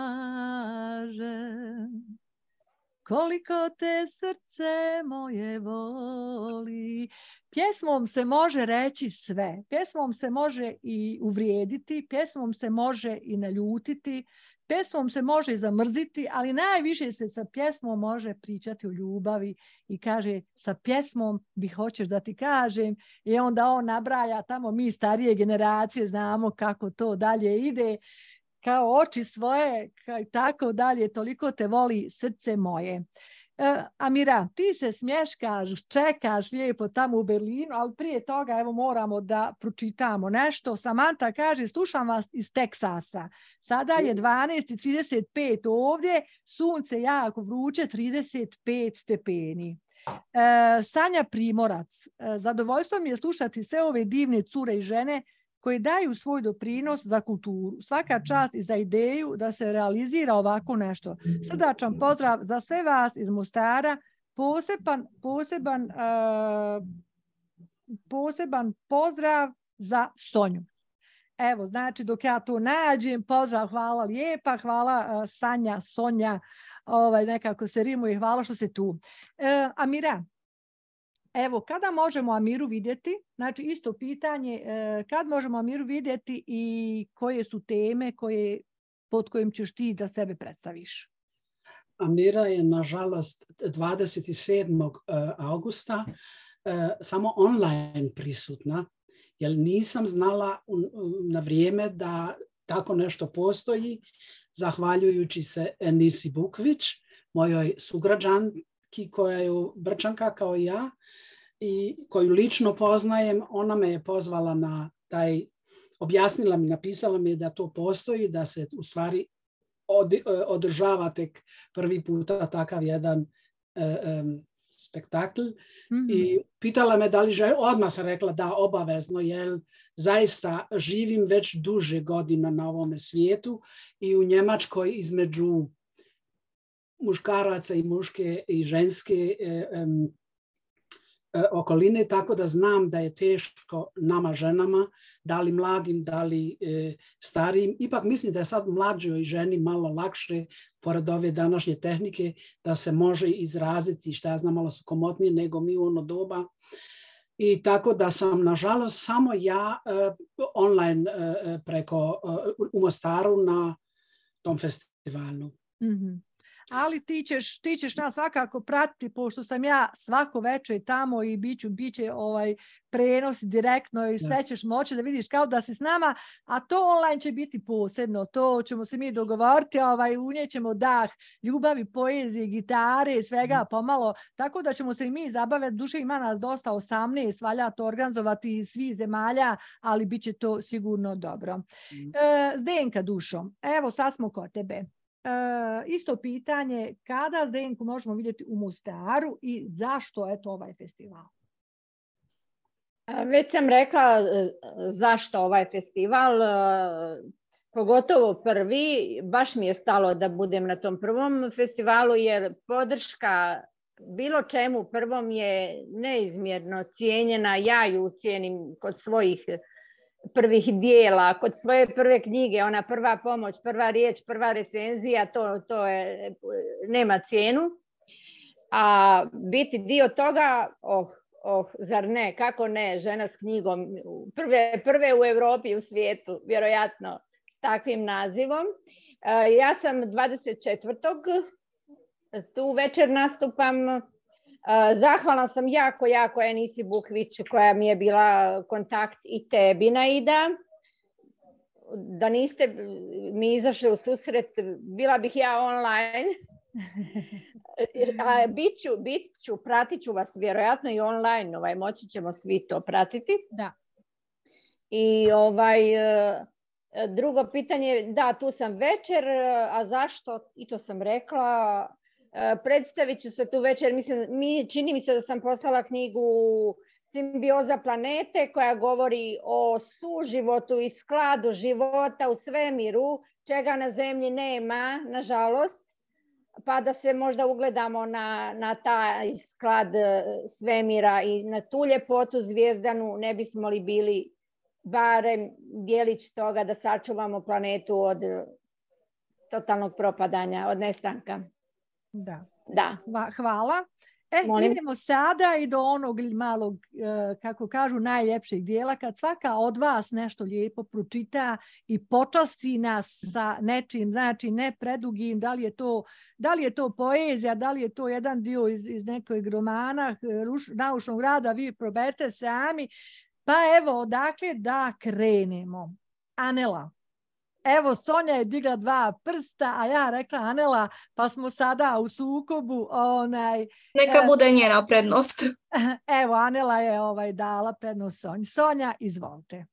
kažem koliko te srce moje voli. Pjesmom se može reći sve. Pjesmom se može i uvrijediti, pjesmom se može i naljutiti, pjesmom se može i zamrziti, ali najviše se sa pjesmom može pričati o ljubavi i kaže, sa pjesmom bi hoćeš da ti kažem, i onda on nabraja, tamo mi starije generacije znamo kako to dalje ide, kao oči svoje, kao i tako dalje, toliko te voli srce moje. Amira, ti se smješkaš, čekaš lijepo tamo u Berlinu, ali prije toga evo moramo da pročitamo nešto. Samanta kaže, slušam vas iz Teksasa. Sada je 12:35 ovdje, sunce jako vruće, 35 stepeni. Sanja Primorac, zadovoljstvo mi je slušati sve ove divne cure i žene koji daju svoj doprinos za kulturu. Svaka čast i za ideju da se realizira ovako nešto. Srdačan pozdrav za sve vas iz Mostara. Poseban pozdrav za Sonju. Evo, znači dok ja to nađem, pozdrav, hvala lijepa, hvala Sanja, Sonja, nekako se rimuje, hvala što se tu. Amira, evo, kada možemo Amiru vidjeti? Znači, isto pitanje, kad možemo Amiru vidjeti i koje su teme pod kojim ćeš ti da sebe predstaviš? Amira je, nažalost, 27. augusta samo online prisutna, jer nisam znala na vrijeme da tako nešto postoji, zahvaljujući se Enisi Bukvić, mojoj sugrađanki Ki koja je Brčanka kao ja i koju lično poznajem, ona me je pozvala na taj, objasnila mi, napisala mi da to postoji, da se u stvari održava tek prvi puta takav jedan spektakl. I pitala me da li želim, odmah sam rekla da, obavezno, jer zaista živim već duže godina na ovome svijetu i u Njemačkoj između muškaraca i muške i ženske okoline, tako da znam da je teško nama ženama, da li mladim, da li starijim. Ipak mislim da je sad mlađoj ženi malo lakše, pored ove današnje tehnike, da se može izraziti, šta ja znam, malo su komotnije nego mi u ono doba. I tako da sam, nažalost, samo ja online preko u Mostaru na tom festivalu. Ali ti ćeš nas svakako pratiti, pošto sam ja svako večer tamo i biće prenos direktno i sve ćeš moći da vidiš kao da si s nama, a to online će biti posebno, to ćemo se mi dogovoriti, unijećemo dah ljubavi, poezije, gitare, svega pomalo, tako da ćemo se i mi zabaviti, duše ima nas dosta 18, valjati organizovati iz svih zemalja, ali bit će to sigurno dobro. Zdenka, dušo, evo sad smo kod tebe. Isto pitanje, kada Zdenku možemo vidjeti u Mostaru i zašto je to ovaj festival? Već sam rekla zašto ovaj festival, pogotovo prvi, baš mi je stalo da budem na tom prvom festivalu jer podrška bilo čemu prvom je neizmjerno cijenjena, ja ju cijenim kod svojih prvih dijela, kod svoje prve knjige, ona prva pomoć, prva riječ, prva recenzija, to je, nema cijenu. A biti dio toga, zar ne, kako ne, žena s knjigom, prve u Europi i u svijetu, vjerojatno s takvim nazivom. Ja sam 24. tu večer nastupam. Zahvalna sam jako Enisi Bukvić koja mi je bila kontakt i tebi, Naida. Da niste mi izašli u susret, bila bih ja online. Pratit ću vas vjerojatno i online, moći ćemo svi to pratiti. Da. I drugo pitanje, da, tu sam večer, a zašto, i to sam rekla, predstavit ću se tu večer, čini mi se da sam poslala knjigu Simbioza planete koja govori o suživotu i skladu života u svemiru, čega na zemlji nema, nažalost, pa da se možda ugledamo na taj sklad svemira i na tu ljepotu zvijezdanu, ne bismo li bili barem djelić toga da sačuvamo planetu od totalnog propadanja, od nestanka. Da. Hvala. Idemo sada i do onog malog, kako kažu, najljepšeg dijela, kad svaka od vas nešto lijepo pročita i počasti nas sa nečim, znači ne predugim, da li je to poezija, da li je to jedan dio iz nekog romana, naučnog rada, vi probajte sami. Pa evo, odakle da krenemo. Anela. Evo, Sonja je digla 2 prsta, a ja rekla Anela, pa smo sada u sukobu. Neka bude njena prednost. Evo, Anela je dala prednost Sonji. Sonja, izvolite.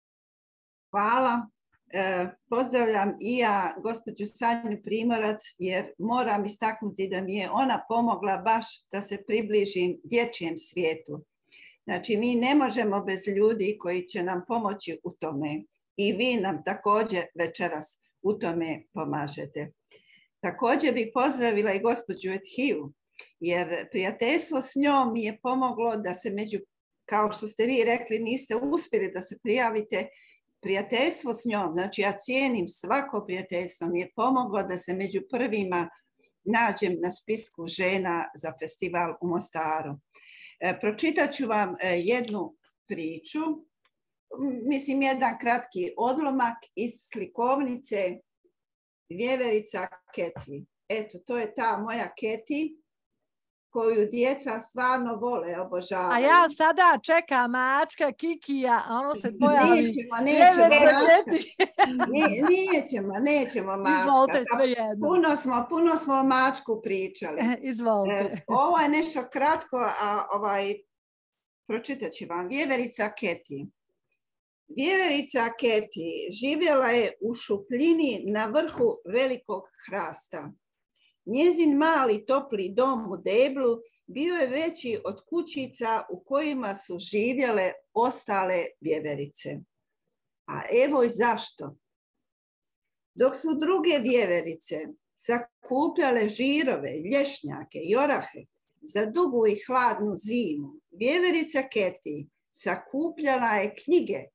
Hvala. Pozdravljam i ja gospođu Sanju Primorac, jer moram istaknuti da mi je ona pomogla baš da se približim dječjem svijetu. Znači, mi ne možemo bez ljudi koji će nam pomoći u tome. I vi nam također večeras u tome pomažete. Također bih pozdravila i gospođu Ethiju, jer prijateljstvo s njom mi je pomoglo da se kao što ste vi rekli, niste uspjeli da se prijavite, prijateljstvo s njom, znači ja cijenim svako prijateljstvo, mi je pomoglo da se među prvima nađem na spisku žena za festival u Mostaru. Pročitat ću vam jednu priču, jedan kratki odlomak iz slikovnice Vjeverica Keti. Eto, to je ta moja Keti koju djeca stvarno vole, obožavaju. A ja sada čekam mačka, Kikija, a ono se pojavi. Nećemo mačka. Izvolite, svejedno. Puno smo o mačku pričali. Izvolite. Ovo je nešto kratko, a pročitat ću vam. Vjeverica Keti. Vjeverica Keti živjela je u šupljini na vrhu velikog hrasta. Njezin mali topli dom u deblu bio je veći od kućica u kojima su živjele ostale vjeverice. A evo i zašto. Dok su druge vjeverice sakupljale žirove, lješnjake i orahe za dugu i hladnu zimu, vjeverica Keti sakupljala je knjige.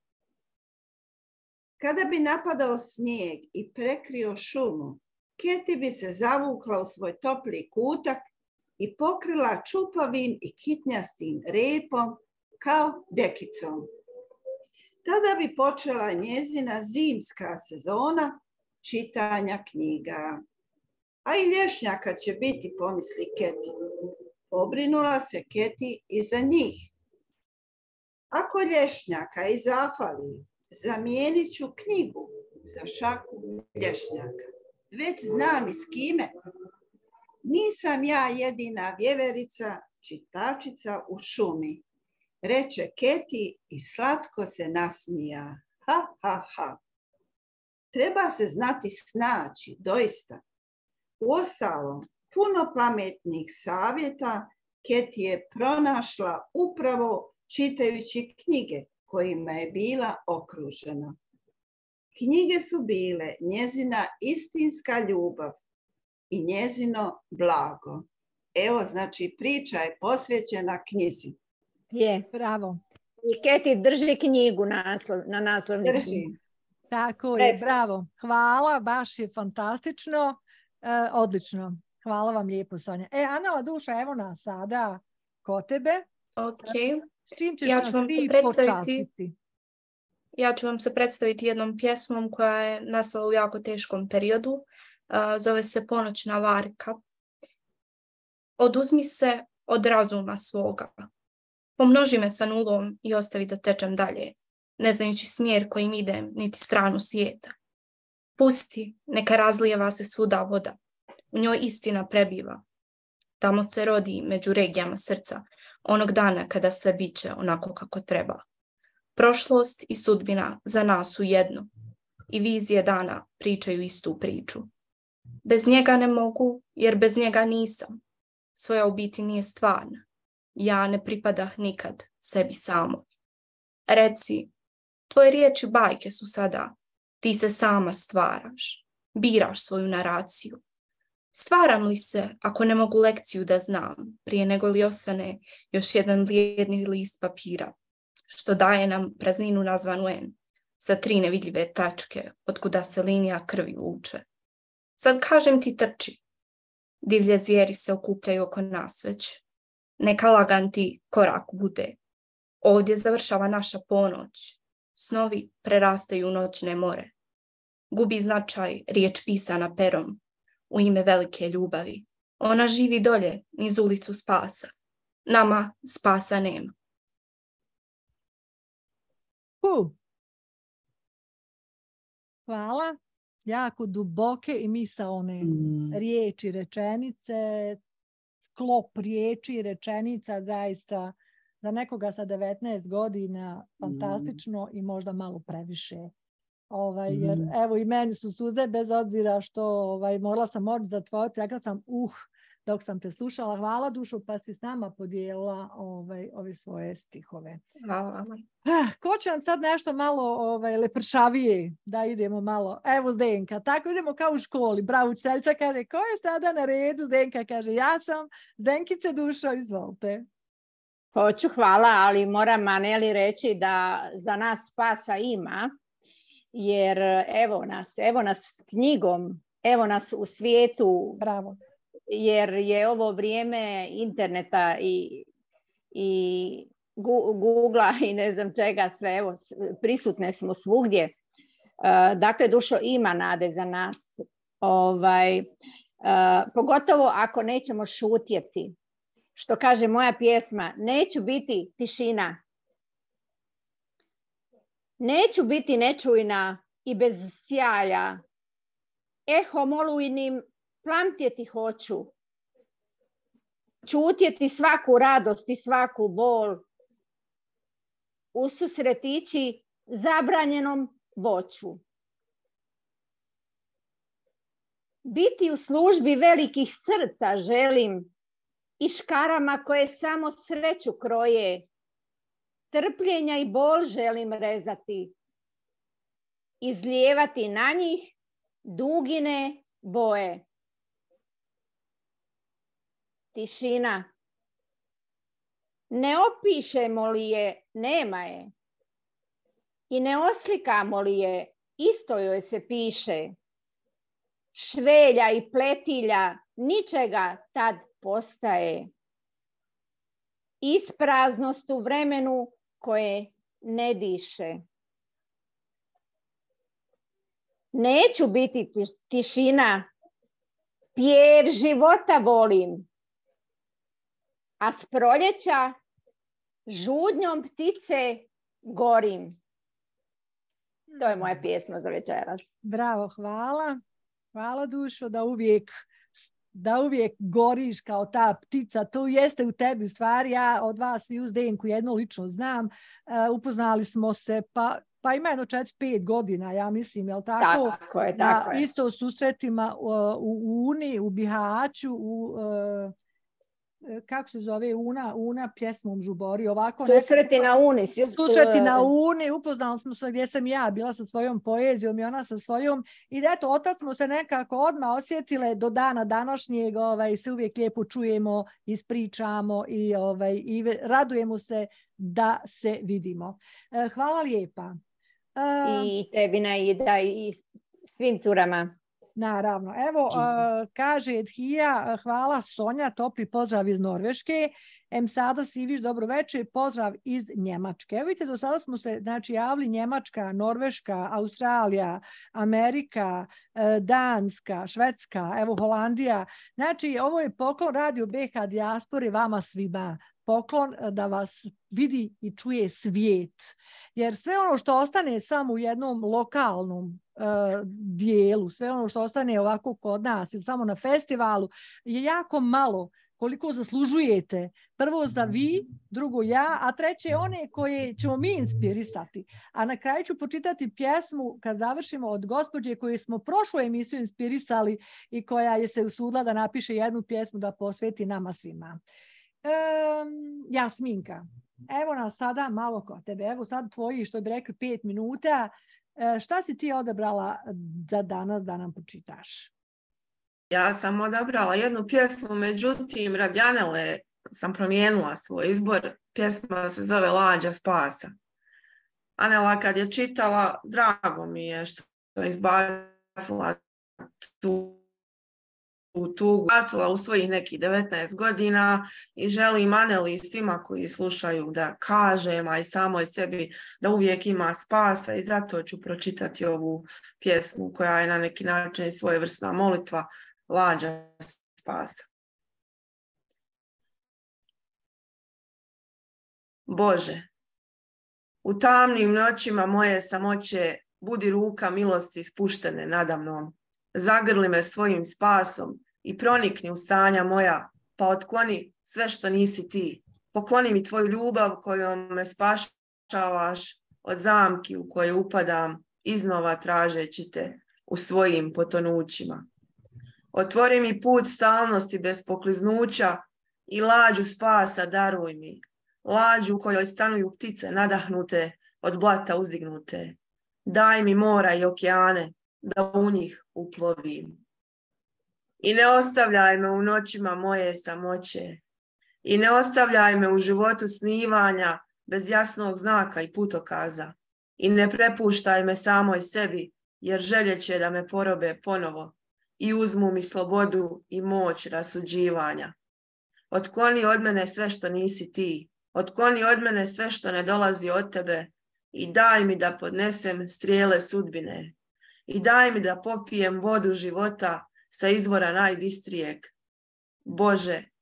Kada bi napadao snijeg i prekrio šumu, Keti bi se zavukla u svoj topli kutak i pokrila čupavim i kitnjastim repom kao dekicom. Tada bi počela njezina zimska sezona čitanja knjiga. A i lješnjaka će biti, pomisli Keti. Pobrinula se Keti i za njih. Ako lješnjaka i zafali, zamijenit ću knjigu za šaku lješnjaka. Već znam i s kime. Nisam ja jedina vjeverica, čitačica u šumi, reče Keti i slatko se nasmija. Ha, ha, ha. Treba se znati snaći, doista. Uostalom, puno pametnih savjeta Keti je pronašla upravo čitajući knjige kojima je bila okružena. Knjige su bile njezina istinska ljubav i njezino blago. Evo, znači, priča je posvećena knjizi. Je, bravo. I Keti drži knjigu na naslovnici. Drži. Tako je, bravo. Hvala, baš je fantastično. Odlično. Hvala vam lijepo, Sonja. Anela, duša, evo nas sada kod tebe. Ok. S čim ćeš Ja ću vam se počastiti? Ja ću vam se predstaviti jednom pjesmom koja je nastala u jako teškom periodu. Zove se Ponoćna varka. Oduzmi se od razuma svoga. Pomnoži me sa nulom i ostavi da tečem dalje, ne znajući smjer kojim idem, niti stranu svijeta. Pusti, neka razlijeva se svuda voda. U njoj istina prebiva. Tamo se rodi među regijama srca, onog dana kada sve biće onako kako treba. Prošlost i sudbina za nas su jedno i vizije dana pričaju istu priču. Bez njega ne mogu, jer bez njega nisam. Svoja u biti nije stvarna. Ja ne pripadah nikad sebi samo. Reci, tvoje riječi bajke su sada. Ti se sama stvaraš. Biraš svoju naraciju. Stvaram li se ako ne mogu lekciju da znam, prije nego li osvane još jedan blijedni list papira, što daje nam prazninu nazvanu N, sa 3 nevidljive tačke, otkuda se linija krvi vuče. Sad kažem ti trči. Divlje zvijeri se okupljaju oko nas već. Neka lagan ti korak bude. Ovdje završava naša ponoć. Snovi prerastaju u noćne more. Gubi značaj riječ pisana perom. U ime velike ljubavi. Ona živi dolje, niz ulicu spasa. Nama spasa nema. Hvala. Jako duboke i misaone riječi, rečenice, sklop riječi i rečenica zaista za nekoga sa 19 godina fantastično i možda malo previše. Jer evo i meni su suze bez obzira što morala sam oči zatvoriti, rekla sam dok sam te slušala. Hvala, dušo, pa si s nama podijelila ove svoje stihove. Hvala. Ko će nam sad nešto malo lepršavije da idemo malo? Evo Zdenka, tako idemo kao u školi. Bravo, učiteljica kaže, ko je sada na redu? Zdenka kaže, ja sam. Zdenkice, dušo, izvolite. Hoću, hvala, ali moram Aneli reći da za nas spasa ima. Jer evo nas knjigom, evo nas u svijetu. Bravo. Jer je ovo vrijeme interneta i Googlea i ne znam čega sve, evo, prisutne smo svugdje. Dakle, dušo, ima nade za nas. Pogotovo ako nećemo šutjeti. što kaže moja pjesma, neću biti tišina. Neću biti nečujna i bez sjaja. Ehom olujnim plamtjeti hoću. Čutjeti svaku radost i svaku bol. Ususret ići zabranjenom voću. Biti u službi velikih srca želim i škarama koje samo sreću kroje. Trpljenja i bol želim rezati. Izlijevati na njih dugine boje. Tišina. Ne opišemo li je, nema je. I ne oslikamo li je, isto joj se piše. Švelja i pletilja ničega tad postaje. Ispraznost u vremenu koje ne diše. Neću biti tišina, pjev života volim, a s proljeća žudnjom ptice gorim. To je moja pjesma za večeras. Bravo, hvala. Hvala, Dušo, da uvijek goriš kao ta ptica. To jeste u tebi. U stvari, ja od vas i uz Zdenku jedno lično znam. Upoznali smo se, pa ima jedno 4-5 godina, ja mislim, jel tako? Tako je. Isto u susretima u Uni, u Bihaću, kako se zove Una pjesmom žubori. Ovako Susreti na Uni. Susreti na Uni, upoznali smo se gdje sam ja bila sa svojom poezijom i ona sa svojom. I eto, otac smo se nekako odmah osjetile do dana današnjeg, se uvijek lijepo čujemo, ispričamo i radujemo se da se vidimo. Hvala lijepa. I tebi Naida i svim curama. Naravno. Evo, kaže Edhija, hvala Sonja, topli pozdrav iz Norveške. Sada Siviš, dobro večer, pozdrav iz Njemačke. Evo vidite, do sada smo se javili Njemačka, Norveška, Australija, Amerika, Danska, Švedska, evo Holandija. Znači, ovo je poklon Radio BH Dijaspore vama svima. Poklon da vas vidi i čuje svijet. Jer sve ono što ostane samo u jednom lokalnom dijelu, sve ono što ostane ovako kod nas ili samo na festivalu je jako malo koliko zaslužujete. Prvo za vi, drugo ja, a treće one koje ćemo mi inspirisati. A na kraju ću počitati pjesmu kad završimo od gospođe koju smo prošlu emisiju inspirisali i koja je se usudila da napiše jednu pjesmu da posveti nama svima. Jasminka, evo nas sada malo kod tebe. Evo sad tvoji, što bi rekli, 5 minuta. Šta si ti odabrala za danas da nam počitaš? Ja sam odabrala jednu pjesmu, međutim, radi Anele sam promijenila svoj izbor. Pjesma se zove Lađa spasa. Anela kad je čitala, drago mi je što je izbacila tu tugu, u svojih nekih 19 godina i želim Aneli i svima koji slušaju da kažem, a i samoj sebi da uvijek ima spasa i zato ću pročitati ovu pjesmu koja je na neki način svojevrsna molitva Lađa spasa. Bože, u tamnim noćima moje samoće budi ruka milosti spuštene nadamnom. Zagrli me svojim spasom i pronikni u stanja moja, pa otkloni sve što nisi ti. Pokloni mi tvoju ljubav kojom me spašavaš od zamki u koje upadam, iznova tražeći te u svojim potonućima. Otvori mi put stalnosti bez pokliznuća i lađu spasa daruj mi. Lađu u kojoj stanuju ptice nadahnute, od blata uzdignute. Daj mi mora i okeane, da u njih uplovim. I ne ostavljaj me u noćima moje samoće. I ne ostavljaj me u životu snivanja bez jasnog znaka i putokaza. I ne prepuštaj me samoj sebi, jer želje će da me porobe ponovo i uzmu mi slobodu i moć rasuđivanja. Otkloni od mene sve što nisi ti. Otkloni od mene sve što ne dolazi od tebe i daj mi da podnesem strijele sudbine. I daj mi da popijem vodu života sa izvora najbistrijeg. Bože,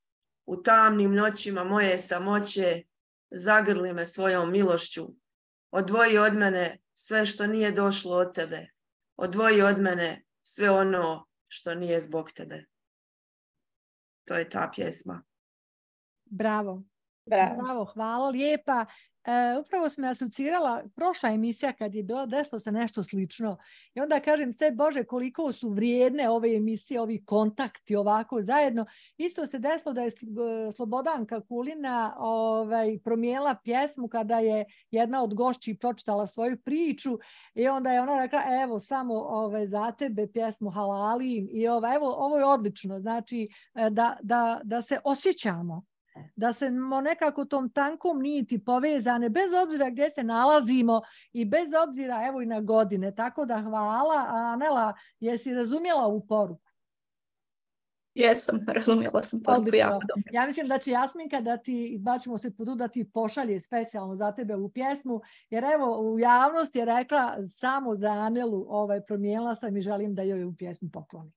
U tamnim noćima moje samoće zagrli me svojom milošću. Odvoji od mene sve što nije došlo od tebe. Odvoji od mene sve ono što nije zbog tebe. To je ta pjesma. Bravo. Bravo, hvala lijepa. Upravo sam me asocirala, prošla emisija kad je bilo, desilo se nešto slično. I onda kažem se, Bože, koliko su vrijedne ove emisije, ovi kontakti ovako zajedno. Isto se desilo da je Slobodanka Kulina promijenila pjesmu kada je jedna od gošći pročitala svoju priču i onda je ona rekla, evo samo za tebe pjesmu Halalim i evo, ovo je odlično, znači da se osjećamo. Da se nekako tom tankom niti povezane, bez obzira gdje se nalazimo i bez obzira evo i na godine. Tako da hvala. Anela, jesi razumjela ovu poruku? Jesam, razumjela sam poruku. Ja mislim da će Jasminka baćemo se potruditi da ti pošalje specijalno za tebe u pjesmu, jer evo u javnosti je rekla samo za Anelu promijenila sam i želim da joj u pjesmu pokloni.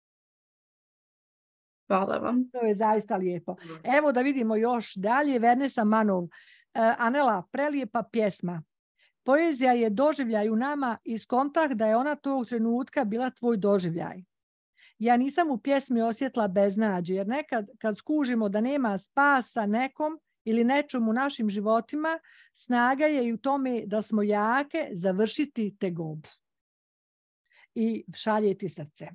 Hvala vam. To je zaista lijepo. Evo da vidimo još dalje. Vernesa Manov. Anela, prelijepa pjesma. Poezija je doživljaj u nama i skontah da je ona tog trenutka bila tvoj doživljaj. Ja nisam u pjesmi osjetila beznađe, jer nekad kad skužimo da nema spasa nekom ili nečom u našim životima, snaga je i u tome da smo jake završiti tegobu. I šaljeti srce.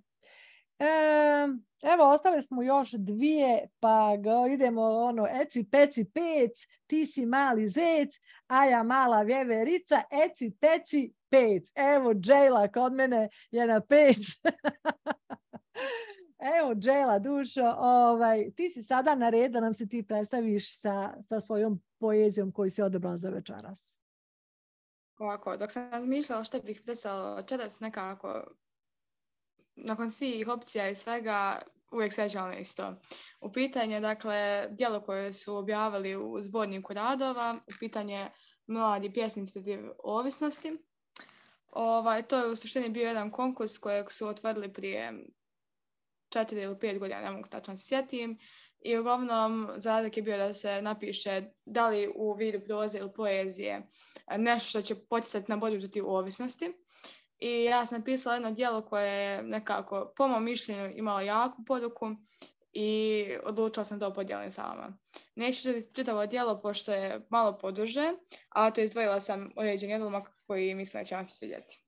Evo, ostale smo još dvije, pa idemo eci, peci, pec, ti si mali zec, a ja mala vjeverica, eci, peci, pec. Evo, Džejla kod mene je na pec. Evo, Džejla, dušo, ti si sada na red da nam se ti predstaviš sa svojom poezijom koju si odabrala za večeras. Ovako, dok sam razmišljala što bih predstavila večeras, nekako nakon svih opcija i svega uvijek sećam isto. U pitanje, dakle, djelo koje su objavili u zborniku radova, u pitanje mladi pjesnici protiv ovisnosti. To je u suštini bio jedan konkurs kojeg su otvorili prije 4 ili 5 godina, ne mogu tačno se sjetim. I uglavnom zadatak je bio da se napiše da li u vidu proze ili poezije nešto što će poticati na borbu protiv ovisnosti. I ja sam napisala jedno djelo koje je nekako, po mom mišljenju, imalo jaku poruku i odlučila sam to podijeliti s vama. Neću čitavo djelo pošto je malo poduže, a to izdvojila sam određeni odlomak koji mislim da će vam se svidjeti.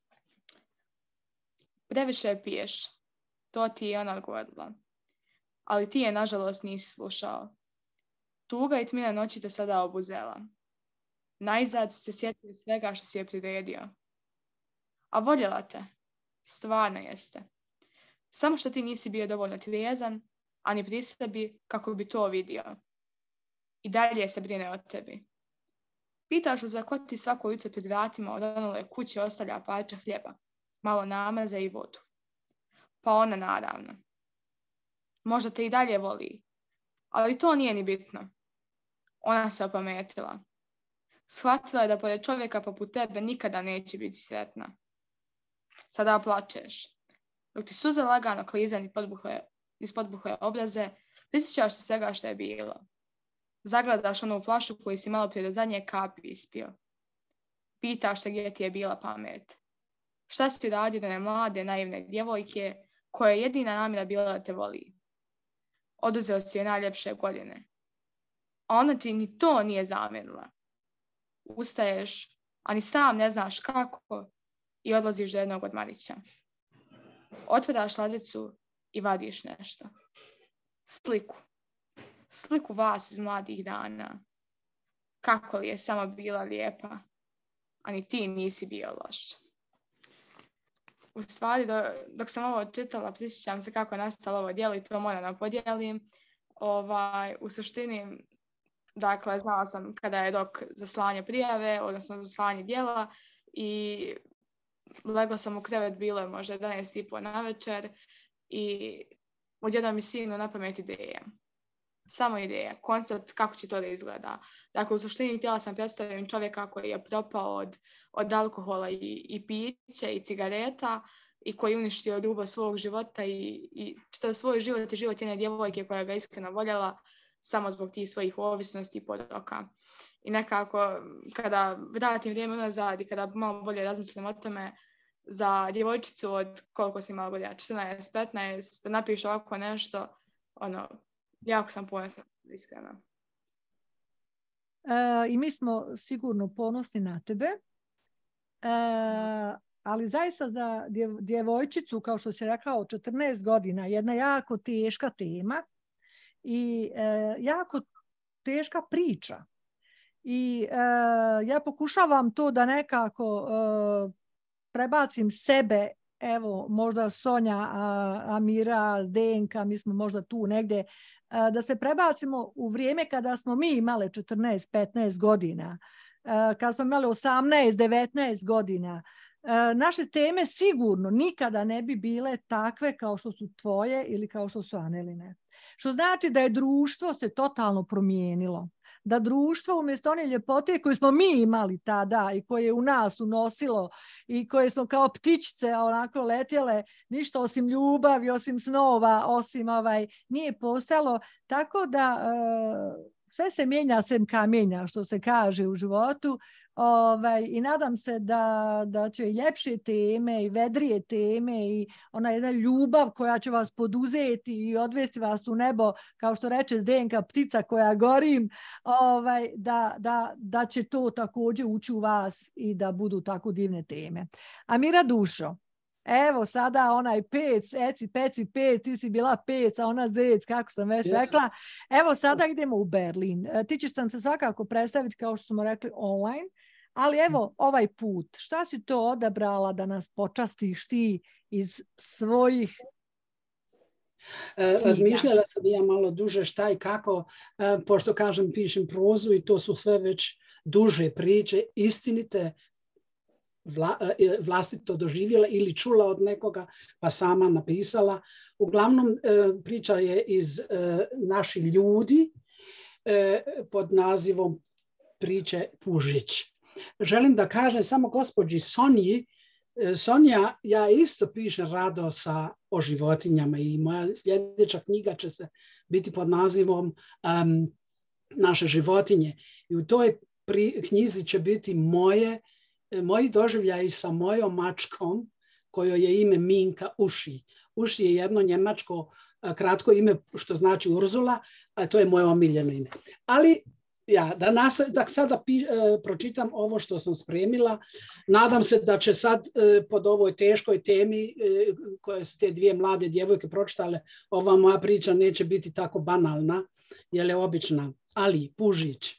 Previše piješ, to ti je ona odgovorila, ali ti je nažalost nisi slušao. Tuga i tmina noći te sada obuzela. Najzad se sjetio svega što si je priredio. A voljela te, stvarno jeste. Samo što ti nisi bio dovoljno trijezan, a ni pri sebi kako bi to vidio. I dalje se brine o tebi. Pitaš li za ko ti svako jutro pred vratima od onole kuće ostavlja parče hljeba, malo namaza i vodu. Pa ona naravno. Možda te i dalje voli, ali to nije ni bitno. Ona se opametila. Shvatila je da pored čovjeka poput tebe nikada neće biti sretna. Sada plačeš. Dok ti suze lagano klizaju iz podbuhle obraze, prisjećaš se svega što je bilo. Zagledaš onu flašu koju si malo prije do zadnje kapi ispio. Pitaš se gdje ti je bila pamet. Šta si radio da ne mlade, naivne djevojke, koja je jedina namjera bila da te voli. Oduzeo si joj najljepše godine. A ona ti ni to nije zamjerila. Ustaješ, a ni sam ne znaš kako, i odlaziš do jednog odmarića. Otvaraš ladicu i vadiš nešto. Sliku. Sliku vas iz mladih dana. Kako li je samo bila lijepa, a ni ti nisi bio loš. U stvari, dok sam ovo čitala, prisjećam se kako je nastalo ovo djelo i to moram da podijelim. U suštini, dakle, znala sam kada je rok za slanje prijave, odnosno za slanje djela, i legla sam u krevet, bilo je možda 11:30 na večer i odjednom mi stignu na pamet ideja. Samo ideja, koncept kako će to da izgleda. Dakle, u suštini htjela sam predstaviti čovjeka koji je propao od alkohola i pića i cigareta i koji je uništio ljubav svog života i čitav svoj život i život jedne djevojke koja ga iskreno voljela, samo zbog tih svojih ovisnosti i poroka. I nekako kada vratim vrijeme nazad i kada malo bolje razmislim o tome, za djevojčicu od koliko si malo godina, 14, 15, da napiše ovako nešto, jako sam ponosna, iskreno. I mi smo sigurno ponosni na tebe. Ali zaista za djevojčicu, kao što si rekla, od 14 godina, jedna jako teška tema i jako teška priča. I ja pokušavam to da nekako prebacim sebe, evo možda Sonja, Amira, Zdenka, mi smo možda tu negdje, da se prebacimo u vrijeme kada smo mi imali 14-15 godina, kada smo imali 18-19 godina. Naše teme sigurno nikada ne bi bile takve kao što su tvoje ili kao što su Aneline. Što znači da je društvo se totalno promijenilo. Da društvo umjesto one ljepote koje smo mi imali tada i koje je u nas unosilo i koje smo kao ptičice onako letjele, ništa osim ljubavi, osim snova, osim nije postojalo. Tako da sve se mijenja sem kamenja, što se kaže u životu. I nadam se da će i ljepše teme i vedrije teme i ona jedna ljubav koja će vas poduzeti i odvesti vas u nebo, kao što reče Zdenka, ptica koja gorim, da će to također ući u vas i da budu tako divne teme. Amira dušo, evo sada onaj pec, eci, peci, pec, ti si bila pec, a ona zec, kako sam već rekla. Evo sada idemo u Berlin. Ti ćeš sam se svakako predstaviti, kao što smo rekli, online. Ali evo, ovaj put, šta si to odabrala da nas počastiš ti iz svojih Razmišljala sam ja malo duže šta i kako, pošto kažem, pišem prozu i to su sve već duže priče, istinite, vlastito doživjela ili čula od nekoga pa sama napisala. Uglavnom priča je iz naših ljudi pod nazivom priče Pužić. Želim da kažem samo gospođi Sonji, Sonja, ja isto pišem rado o životinjama i moja sljedeća knjiga će se biti pod nazivom Naše životinje. I u toj knjizi će biti moji doživljaji sa mojom mačkom kojoj je ime Minka Uši. Uši je jedno njemačko kratko ime što znači Urzula, a to je moje omiljeno ime. Ali da sada pročitam ovo što sam spremila. Nadam se da će sad pod ovoj teškoj temi koje su te dvije mlade djevojke pročitale, ova moja priča neće biti tako banalna, jer je obična. Ali, Pužić.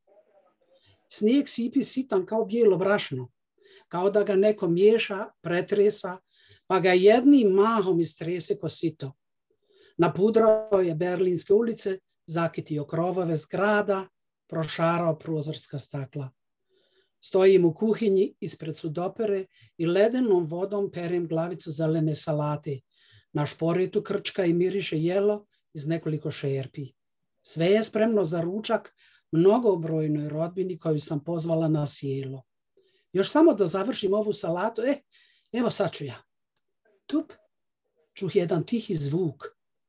Snijeg sipi sitan kao bijelo brašno, kao da ga neko miješa, pretresa, pa ga jednim mahom istrese ko sito. Napudrao je berlinske ulice, zakitio krovove zgrada, prošarao prozorska stakla. Stojim u kuhinji ispred sudopere i ledenom vodom perem glavicu zelene salate. Na šporetu krčka i miriše jelo iz nekoliko šerpi. Sve je spremno za ručak mnogobrojnoj rodbini koju sam pozvala na sjelo. Još samo da završim ovu salatu, evo sad ću ja. Tup, čuh jedan tihi zvuk.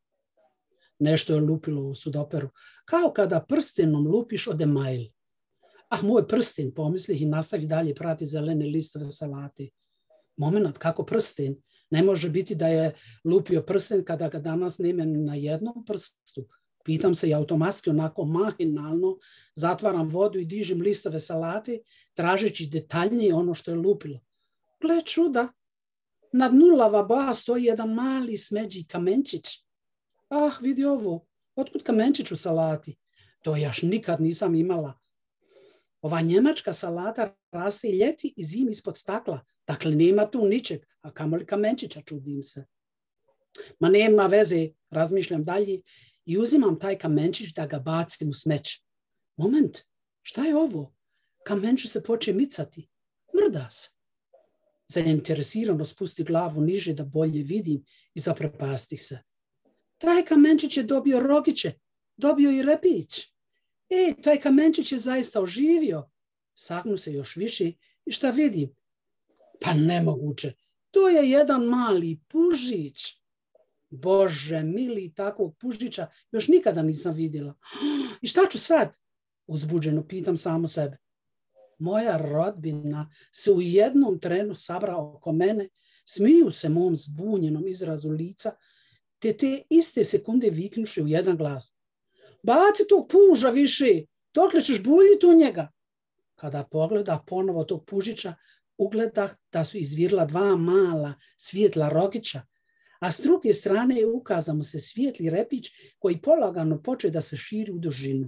Nešto je lupilo u sudoperu, kao kada prstenom lupiš od emajl. Moj prsten, pomislih i nastavi dalje prati zelene listove salate. Moment, kako prsten? Ne može biti da je lupio prsten kada ga danas nema na jednom prstu. Pitam se i automatski onako mahinalno, zatvaram vodu i dižem listove salate, tražeći detaljnije ono što je lupilo. Gle čuda, na dnu lavaba stoji jedan mali smeđi kamenčić. Vidi ovo, otkud kamenčić u salati? To još nikad nisam imala. Ova njemačka salata raste i ljeti i zimi ispod stakla, dakle nema tu ničeg, a kamoli kamenčića, čudim se. Ma nema veze, razmišljam dalje i uzimam taj kamenčić da ga bacim u smeće. Moment, šta je ovo? Kamenčić se poče micati, mrda se. Zainteresirano spusti glavu niže da bolje vidim i zaprepastih se. Taj kamenčić je dobio rogiće, dobio i repić. Taj kamenčić je zaista oživio. Sagnu se još više i šta vidim? Pa nemoguće, to je jedan mali Pužić. Bože mili, takvog pužića još nikada nisam vidjela. I šta ću sad? Uzbuđeno pitam samo sebe. Moja rodbina se u jednom trenu sabra oko mene, smiju se mom zbunjenom izrazu lica, te iste sekunde viknuše u jedan glas. Baci tog puža više, dokle ćeš buljiti u njega? Kada pogleda ponovo tog pužića, ugleda da su izvirla dva mala svijetla rogića, a s druge strane ukaza mu se svijetli repić koji polagano poče da se širi u dužinu.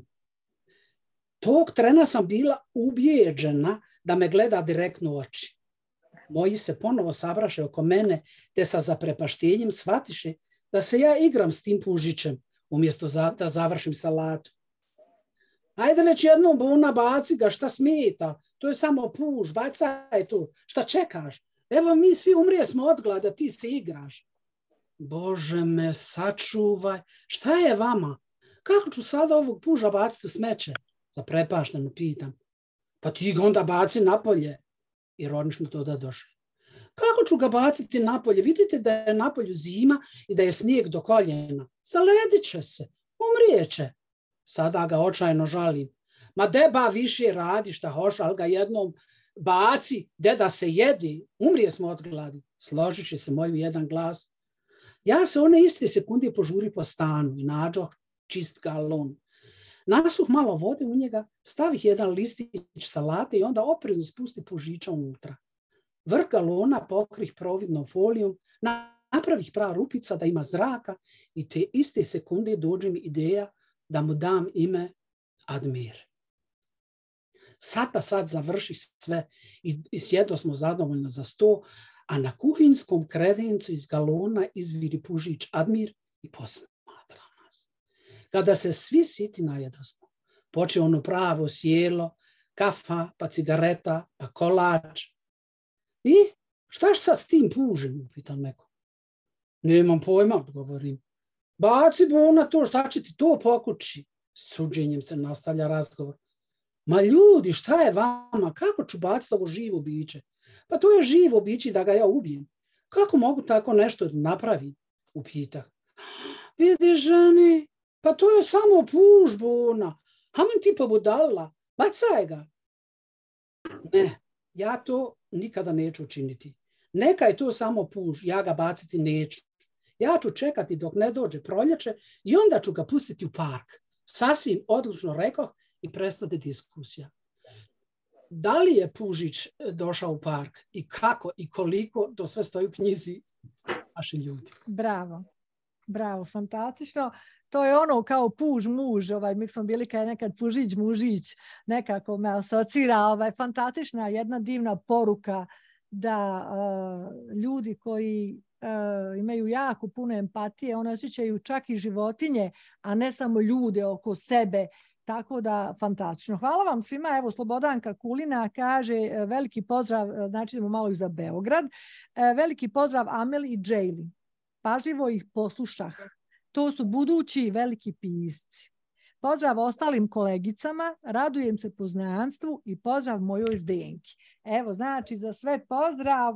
Tog trena sam bila ubijeđena da me gleda direktno u oči. Moji se ponovo sabraše oko mene, te sa zaprepaštenjem shvatiše da se ja igram s tim pužićem, umjesto da završim salatu. Ajde već jednom Buna, baci ga, šta smeta, to je samo puž, bacaj to, šta čekaš? Evo mi svi umrijesmo od glada, ti se igraš. Bože me, sačuvaj, šta je vama? Kako ću sada ovog puža baciti u smeće? Zaprepašteno pitam. Pa ti ga onda baci napolje. Ironično to da došli. Kako ću ga baciti napolje? Vidite da je napolju zima i da je snijeg do koljena. Zaledit će se, umrijeće. Sada ga očajno žalim. Ma deba više radi šta hoš, ali ga jednom baci, da se jedi. Umrije smo od gladi. Složit će se moj u jedan glas. Ja se one iste sekunde požuri po stanu i nađoh čist galon. Nasuh malo vode u njega, stavih jedan listić salate i onda oprezno spusti pužića unutra. Vrh galona pokrih providnom folijom, napravih prav rupica da ima zraka i te iste sekunde dođe mi ideja da mu dam ime Admir. Sad pa sad završi sve i sjedo smo zadovoljno za sto, a na kuhinskom kredencu iz galona izviri pužić Admir i posmatra nas. Kada se svi siti najedosmo, poče ono pravo sjelo, kafa, pa cigareta, pa kolač. I štaš sad s tim pužem, pitam neko. Nemam pojma, odgovorim. Baci Buna to, šta će ti to pokući? S čuđenjem se nastavlja razgovor. Ma ljudi, šta je vama? Kako ću baciti ovo živo biće? Pa to je živo biće da ga ja ubijem. Kako mogu tako nešto napraviti? Upitah. Vidi ženi, pa to je samo puž Buna. Haman ti pobudala, bacaj ga. Ne, ja to nikada neću učiniti. Neka je to samo puž, ja ga baciti neću. Ja ću čekati dok ne dođe proljeće i onda ću ga pustiti u park. Sasvim odlučno rekoh i prestade diskusija. Da li je pužić došao u park i kako i koliko, to sve stoji u knjizi naši ljudi. Bravo, bravo, fantastično. To je ono kao puž muž, mi smo bili kao nekad pužić mužić, nekako me asocira, fantastična jedna divna poruka da ljudi koji imaju jako puno empatije, one osjećaju čak i životinje, a ne samo ljude oko sebe. Tako da, fantastično. Hvala vam svima. Evo, Slobodanka Kulina kaže veliki pozdrav, znači idemo malo i za Beograd. Veliki pozdrav Ameli i Džejli. Pažljivo ih poslušah. To su budući veliki pisci. Pozdrav ostalim kolegicama, radujem se poznanstvu i pozdrav mojoj Zdenki. Evo, znači za sve pozdrav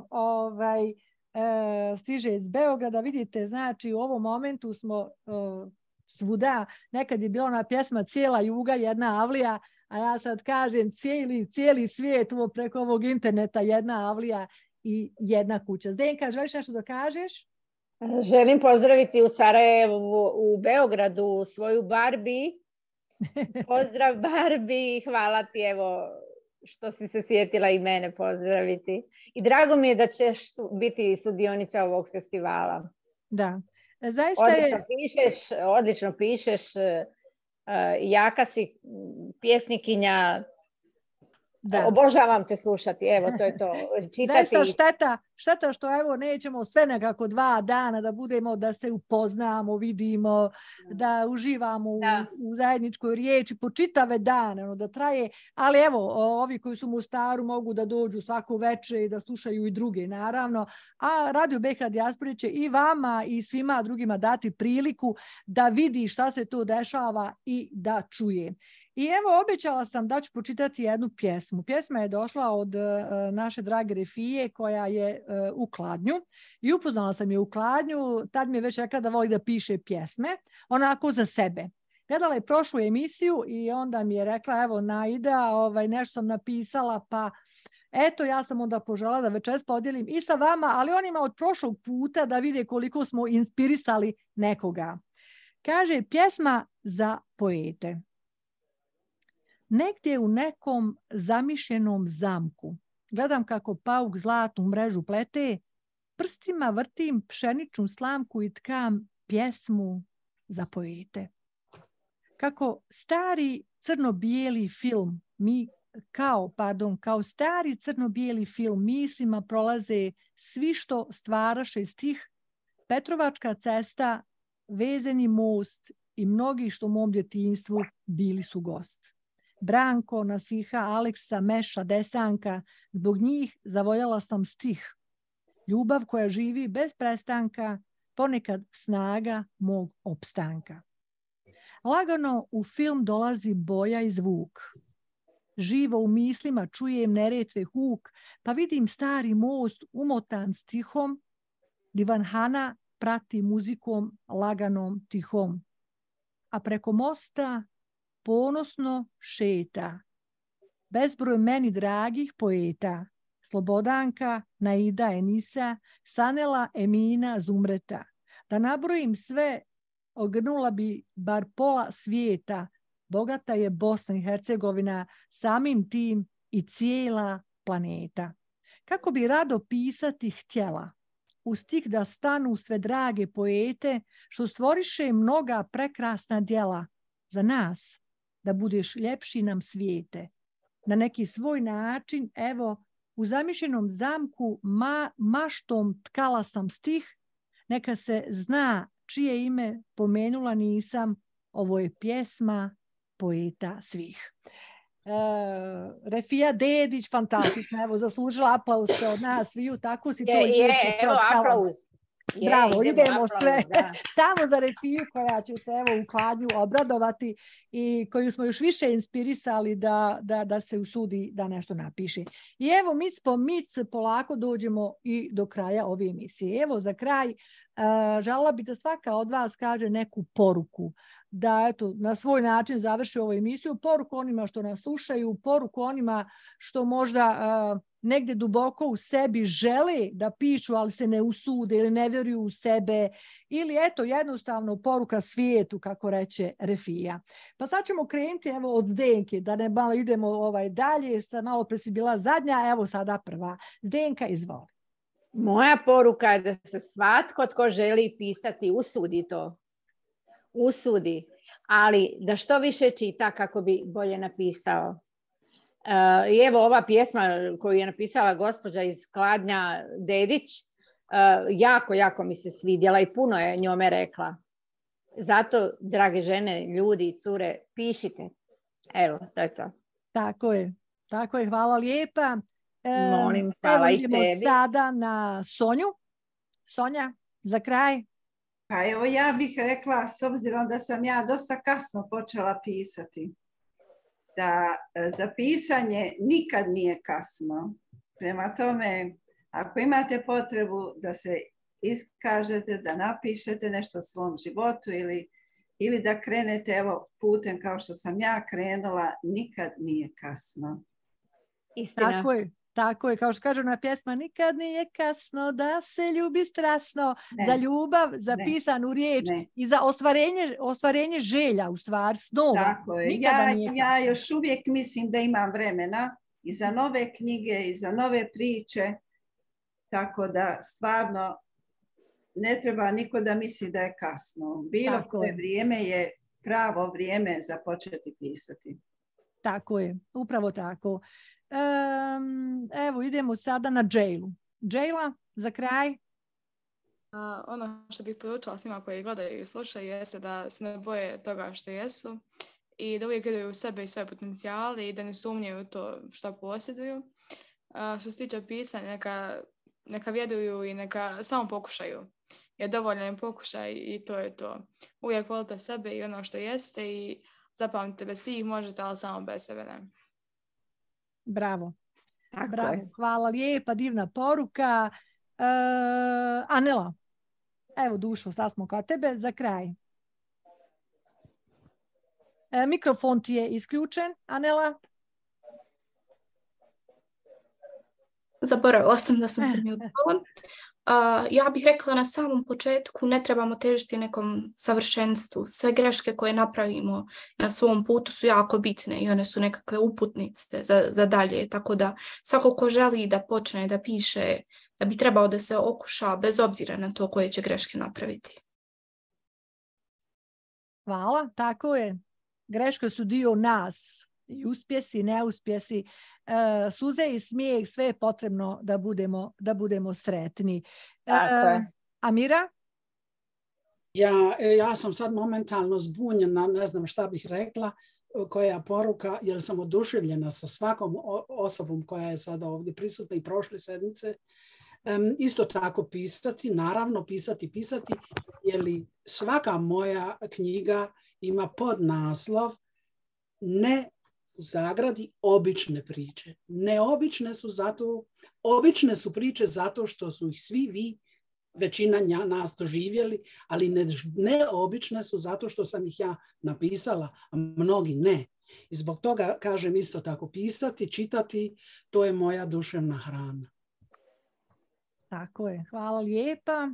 stiže iz Beograda. Vidite, znači u ovom momentu smo svuda. Nekad je bila ona pjesma Cijela juga, jedna avlija, a ja sad kažem cijeli svijet preko ovog interneta, jedna avlija i jedna kuća. Zdenka, želiš nešto da kažeš? Želim pozdraviti u Sarajevu, u Beogradu svoju Barbi. Pozdrav Barbi, hvala ti evo što si se sjetila i mene pozdraviti. I drago mi je da ćeš biti sudionica ovog festivala. Da. Zaista odlično pišeš, jaka si pjesnikinja, da. Obožavam te slušati, evo to je to, čitati. Zaista šteta što evo nećemo sve nekako 2 dana da budemo, da se upoznamo, vidimo, da uživamo u zajedničkoj riječi po čitave dane, da traje, ali evo, ovi koji su u Mostaru mogu da dođu svako večer i da slušaju i druge, naravno, a Radio BiH Dijaspore će i vama i svima drugima dati priliku da vidi šta se to dešava i da čuje. I evo, obećala sam da ću pročitati jednu pjesmu. Pjesma je došla od naše drage Refije koja je u Kladnju i upoznala sam je u Kladnju. Tad mi je već rekla da voli da piše pjesme, onako za sebe. Gledala je prošlu emisiju i onda mi je rekla, evo Naida, nešto sam napisala, pa eto, ja sam onda požela da večeras podijelim i sa vama, ali onima od prošlog puta da vide koliko smo inspirisali nekoga. Kaže, pjesma za poete. Negdje u nekom zamišljenom zamku gledam kako pauk zlatnu mrežu plete, prstima vrtim pšeničnu slamku i tkam pjesmu za poete. Kako stari crno-bijeli film kao stari crno-bijeli film mislima prolaze svi što stvaraše stih, Petrovačka cesta, vezeni most i mnogi što u mom djetinjstvu bili su gost. Branko, Nasiha, Aleksa, Meša, Desanka, zbog njih zavoljala sam stih. Ljubav koja živi bez prestanka, ponekad snaga mog opstanka. Lagano u film dolazi boja i zvuk. Živo u mislima čujem Neretve huk, pa vidim stari most umotan stihom, divanhana prati muzikom laganom tihom. A preko mosta ponosno šeta bezbroj meni dragih poeta, Slobodanka, Naida, Enisa, Sanela, Emina, Zumreta. Da nabrojim sve, ogrnula bi bar pola svijeta. Bogata je Bosna i Hercegovina, samim tim i cijela planeta. Kako bi rado pisati htjela, u stih da stanu sve drage poete, što stvoriše mnoga prekrasna djela za nas, da budeš ljepši nam svijete. Na neki svoj način, evo, u zamišljenom zamku maštom tkala sam stih, neka se zna čije ime pomenula nisam, ovo je pjesma poeta svih. Refija Dedić, fantastična, evo, zaslužila aplauz od nas sviju, tako si to evo aplauz. Bravo, idemo sve. Samo za Refiju koja će se evo u Kladnju obradovati i koju smo još više inspirisali da se usudi da nešto napiše. I evo mic po mic polako dođemo i do kraja ove emisije. Evo za kraj želela bi da svaka od vas kaže neku poruku, da eto, na svoj način završi ovu emisiju, poruku onima što nas slušaju, poruku onima što možda negdje duboko u sebi žele da pišu, ali se ne usude ili ne vjeruju u sebe, ili eto jednostavno poruka svijetu, kako reče Refija. Pa sad ćemo krenuti evo od Zdenke, da ne malo idemo dalje, malo pre si bila zadnja, evo sada prva. Zdenka, izvoli. Moja poruka je da se svatko tko želi pisati usudi to. Usudi, ali da što više čita kako bi bolje napisao. I evo ova pjesma koju je napisala gospođa iz Kladnja Dedić, jako mi se svidjela i puno je njome rekla. Zato, drage žene, ljudi, cure, pišite. Evo, to je to. Tako je, hvala lijepa. Molim, hvala i tebi. Evo idemo sada na Sonju. Sonja, za kraj. Pa evo ja bih rekla, s obzirom da sam ja dosta kasno počela pisati, da za pisanje nikad nije kasno. Prema tome, ako imate potrebu da se iskažete, da napišete nešto o svom životu ili da krenete evo, putem kao što sam ja krenula, nikad nije kasno. Istina. Tako je, kao što kaže ona pjesma, nikad nije kasno da se ljubi strasno, za ljubav, za pisanu riječ i za ostvarenje želja, u stvari, snova. Tako je. Ja još uvijek mislim da imam vremena i za nove knjige i za nove priče, tako da stvarno ne treba niko da misli da je kasno. Bilo koje vrijeme je pravo vrijeme za početi pisati. Tako je, upravo tako. Evo idemo sada na Džejlu. Džejla, za kraj. Ono što bih poručila svima koji gledaju i slušaju jeste da se ne boje toga što jesu i da uvijek gledaju u sebe i svoje potencijale i da ne sumnjaju to što posjeduju. Što se tiče pisanja, neka vjeruju i neka samo pokušaju. Je dovoljan pokušaj i to je to. Uvijek volite sebe i ono što jeste i zapamtite, bez svih možete, ali samo bez sebe ne. Bravo. Tako Bravo. je. Hvala lijepa, divna poruka. Anela, evo Dušo, sad smo kod tebe za kraj. Mikrofon ti je isključen, Anela. Zaboravila sam da sam se mi odgovorila. Ja bih rekla na samom početku, ne trebamo težiti nekom savršenstvu. Sve greške koje napravimo na svom putu su jako bitne i one su nekakve uputnice za dalje. Tako da svako ko želi da počne da piše, da bi trebao da se okuša bez obzira na to koje će greške napraviti. Hvala, tako je. Greške su dio nas. I uspjesi, neuspjesi, suze i smijeh, sve je potrebno da budemo sretni. Tako je. Amira? Ja sam sad momentalno zbunjena, ne znam šta bih rekla, koja poruka, jer sam oduševljena sa svakom osobom koja je sada ovdje prisutna i prošle sedmice. Isto tako pisati, naravno pisati, jer svaka moja knjiga ima podnaslov ne u zagradi obične priče. Neobične su obične su priče zato što su ih svi vi, većina nas doživjeli, ali neobične su zato što sam ih ja napisala, a mnogi ne. I zbog toga kažem isto tako pisati, čitati, to je moja duševna hrana. Tako je, hvala lijepa.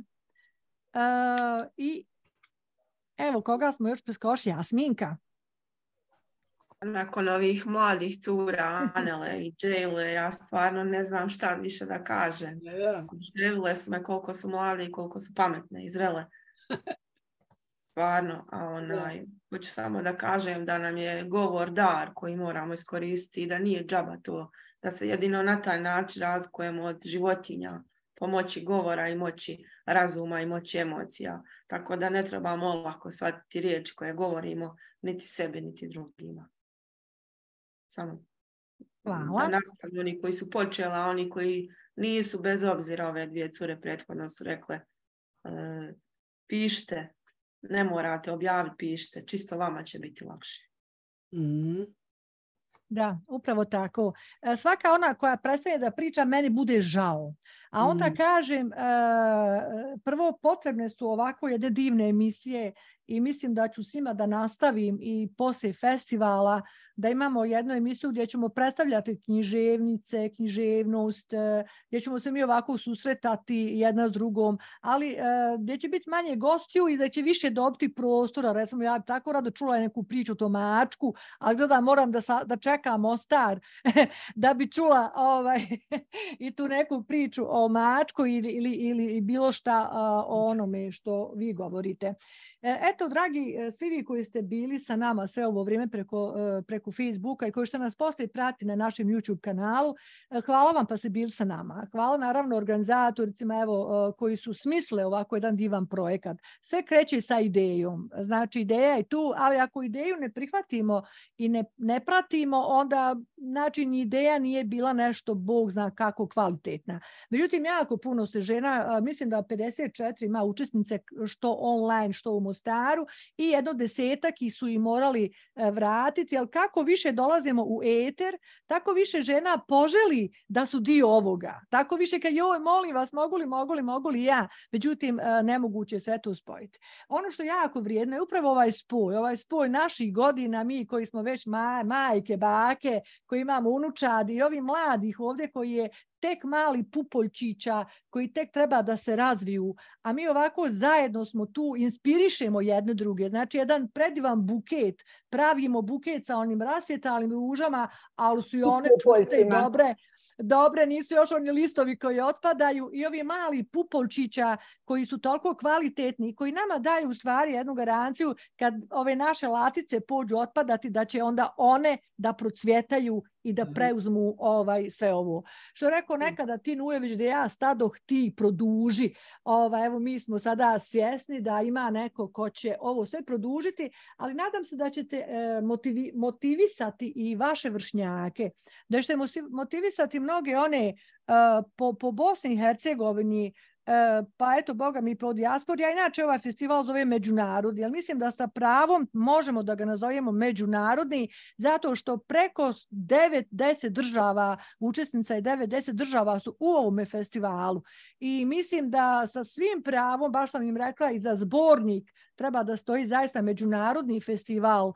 I evo koga smo još preskošli, Jasminka. Nakon ovih mladih cura, Anele i Džejle, ja stvarno ne znam šta više da kažem. Oduševile su me koliko su mlade i koliko su pametne i zrele. Stvarno, hoću samo da kažem da nam je govor dar koji moramo iskoristiti i da nije džaba to, da se jedino na taj način razlikujemo od životinja, po moći govora i moći razuma i moći emocija. Tako da ne trebamo olako shvatiti riječi koje govorimo niti sebi, niti drugima. Samo da nastavljaju oni koji su počela, oni koji nisu, bez obzira, ove dvije cure prethodno su rekle pišite, ne morate objaviti, pišite, čisto vama će biti lakše. Da, upravo tako. Svaka ona koja prestane da priča, meni bude žao. A onda kažem, prvo potrebne su ovako jedne divne emisije i mislim da ću svima da nastavim i poslije festivala da imamo jednu emisiju gdje ćemo predstavljati književnice, književnost, gdje ćemo se mi ovako susretati jedna s drugom, ali gdje će biti manje gostiju i da će više dobiti prostora. Recimo, ja bi tako rado čula neku priču o Tomačku, ali da moram da čekam Mostar da bi čula i tu neku priču o Mačku ili bilo šta o onome što vi govorite. Eto, dragi svi vi koji ste bili sa nama sve ovo vrijeme preko Facebooka i koji ste nas poslije prati na našem YouTube kanalu, hvala vam pa ste bili sa nama. Hvala naravno organizatoricima koji su smisle ovako jedan divan projekat. Sve kreće sa idejom. Znači, ideja je tu, ali ako ideju ne prihvatimo i ne pratimo, onda znači ni ideja nije bila nešto Bog zna kako kvalitetna. Međutim, jako puno se žena, mislim da 54 ima učesnice što online, što u Mostaru i jedno 10-ak su i morali vratiti, ali kako više dolazimo u eter, tako više žena poželi da su dio ovoga. Tako više kad joj, molim vas, mogu li ja. Međutim, nemoguće sve to spojiti. Ono što je jako vrijedno je upravo ovaj spoj naših godina, mi koji smo već majke, bake, koji imamo unučadi i ovi mladih ovdje koji je tek mali pupoljčića koji tek treba da se razviju, a mi ovako zajedno smo tu, inspirišemo jedne druge. Znači, jedan predivan buket, pravimo buket sa onim rasvjetalim ružama, ali su i one čvrste dobre, nisu još oni listovi koji otpadaju i ovi mali pupoljčića koji su toliko kvalitetni i koji nama daju u stvari jednu garanciju kad ove naše latice pođu otpadati, da će onda one da procvjetaju i da preuzmu sve ovo. Što rekao nekada Tin Ujević, da ja stadoh ti produži. Evo mi smo sada svjesni da ima neko ko će ovo sve produžiti, ali nadam se da ćete motivisati i vaše vršnjake, da ćete motivisati mnoge one po Bosni i Hercegovini, pa eto, boga mi, po dijaspori, a inače ovaj festival zove međunarodni, ali mislim da sa pravom možemo da ga nazovemo međunarodni, zato što preko 9-10 država, učesnica i 9-10 država su u ovome festivalu. I mislim da sa svim pravom, baš sam im rekla, i za zbornik treba da stoji zaista međunarodni festival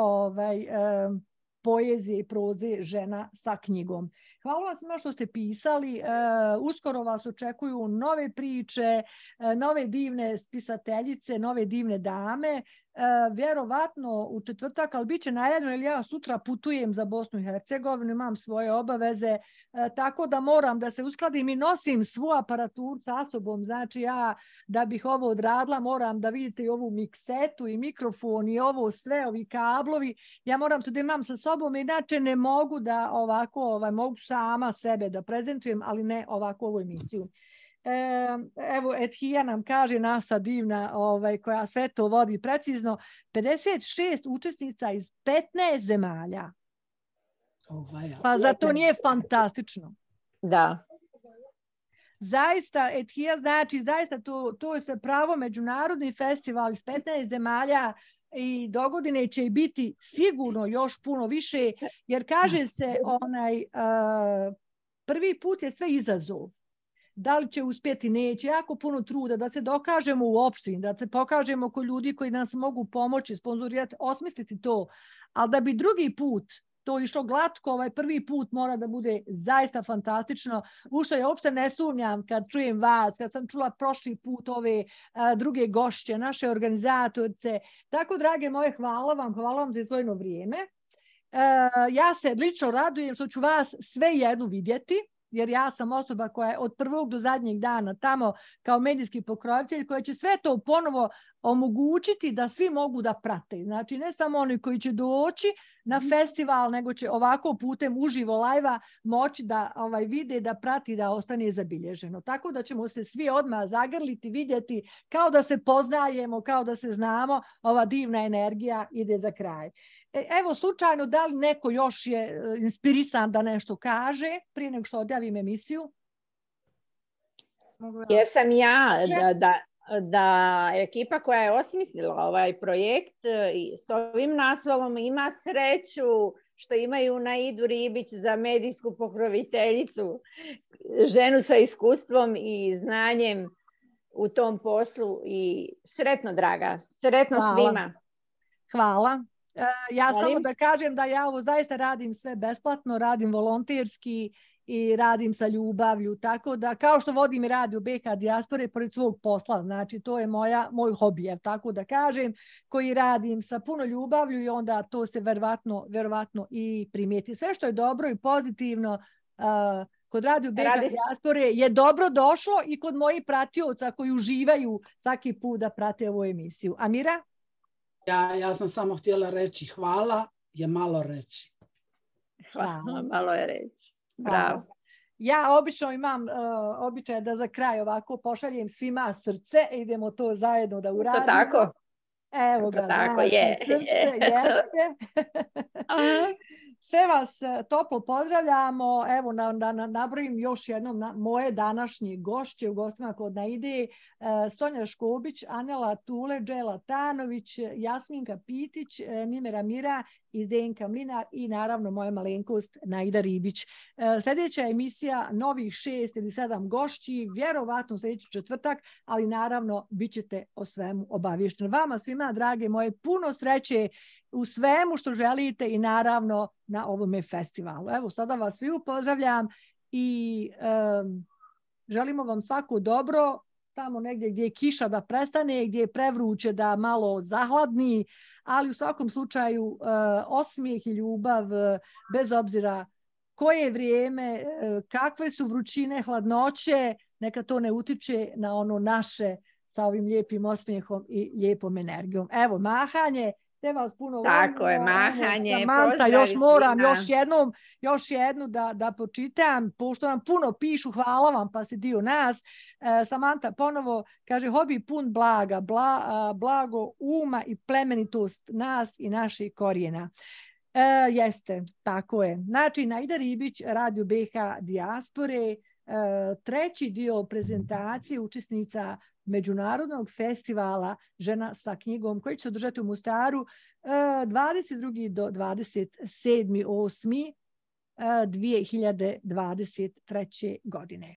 poezije i proze žena sa knjigom. Hvala vam svima što ste pisali. Uskoro vas očekuju nove priče, nove divne spisateljice, nove divne dame. Vjerovatno u četvrtak, ali bit će najavljeno, jer ja sutra putujem za Bosnu i Hercegovinu, imam svoje obaveze, tako da moram da se uskladim i nosim svu aparaturu sa sobom. Znači ja, da bih ovo odradila, moram da vidite i ovu miksetu i mikrofon i ovo sve, ovi kablovi. Ja moram to da imam sa sobom, inače ne mogu da ovako, mogu sama sebe da prezentujem, ali ne ovako ovu emisiju. Evo, Ethija nam kaže, NASA divna, koja sve to vodi precizno, 56 učesnica iz 15 zemalja. Pa za to nije fantastično? Da. Zaista, Ethija, znači, zaista to je se pravo međunarodni festival iz 15 zemalja i dogodine će biti sigurno još puno više, jer kaže se prvi put je sve izazov. Da li će uspjeti, neće, jako puno truda da se dokažemo u opštini, da se pokažemo ko ljudi koji nas mogu pomoći, sponzorirati, osmisliti to, ali da bi drugi put to išlo glatko, prvi put mora da bude zaista fantastično, u što ja uopšte ne sumnjam kad čujem vas, kad sam čula prošli put ove druge gošće, naše organizatorce. Tako, drage moje, hvala vam za izdvojeno vrijeme. Ja se lično radujem što ću vas sve jednu vidjeti, jer ja sam osoba koja je od prvog do zadnjeg dana tamo kao medijski pokrovitelj, koja će sve to ponovo omogućiti da svi mogu da prate. Znači, ne samo oni koji će doći na festival, nego će ovako putem uživo live-a moći da vide, da prati, da ostane zabilježeno. Tako da ćemo se svi odmah zagrliti, vidjeti, kao da se poznajemo, kao da se znamo, ova divna energija ide za kraj. Evo, slučajno, da li neko još je inspirisan da nešto kaže prije nego što odjavim emisiju? Jesam ja, da ekipa koja je osmislila ovaj projekt s ovim naslovom ima sreću što imaju Naidu Ribić za medijsku pokroviteljicu, ženu sa iskustvom i znanjem u tom poslu. I sretno, draga, sretno svima. Hvala. Ja samo da kažem da ja ovo zaista radim sve besplatno, radim volonterski i radim sa ljubavlju, tako da kao što vodim i radio BH Dijaspore pored svog posla, znači to je moj hobi, tako da kažem, koji radim sa puno ljubavlju i onda to se verovatno i primijeti. Sve što je dobro i pozitivno kod radio BH Dijaspore je dobro došlo i kod mojih pratioca koji uživaju svaki put da prate ovu emisiju. Amira? Ja sam samo htjela reći hvala je malo reći. Hvala, malo je reći. Bravo. Ja obično imam običaj da za kraj ovako pošaljem svima srce i idemo to zajedno da uradimo. To tako? Evo ga, tako znači, je. Srce, jeste. Sve vas toplo pozdravljamo. Evo da nabrojim još jednom moje današnje gošće u gostima kod Naide. Sonja Škobić, Anela Tule, Džela Tanović, Jasminka Pitić, Nimera Mira i Zdenka Mlinar i naravno moja malenkost Naida Ribić. Sljedeća emisija novih 6 ili 7 gošći, vjerovatno sljedeći četvrtak, ali naravno bit ćete o svemu obavješteni. Vama svima, drage moje, puno sreće u svemu što želite i naravno na ovome festivalu. Evo, sada vas svi pozdravljam i želimo vam svako dobro, tamo negdje gdje je kiša da prestane, gdje je prevruće da malo zahladni, ali u svakom slučaju osmijeh i ljubav, bez obzira koje vrijeme, kakve su vrućine, hladnoće, neka to ne utiče na ono naše sa ovim lijepim osmijehom i lijepom energijom. Evo, mahanje. Te vas puno volim. Tako je, mahanje. Samanta, još moram još jednu da počitam, pošto nam puno pišu, hvala vam, pa si dio nas. Samanta ponovo kaže, hobi pun blaga, blago uma i plemenitost nas i naših korijena. Jeste, tako je. Znači, Naida Ribić, radio BH Dijaspore, treći dio prezentacije učesnica Međunarodnog festivala Žena sa knjigom koji će se održati u Mostaru 22. do 27.8. 2023. godine.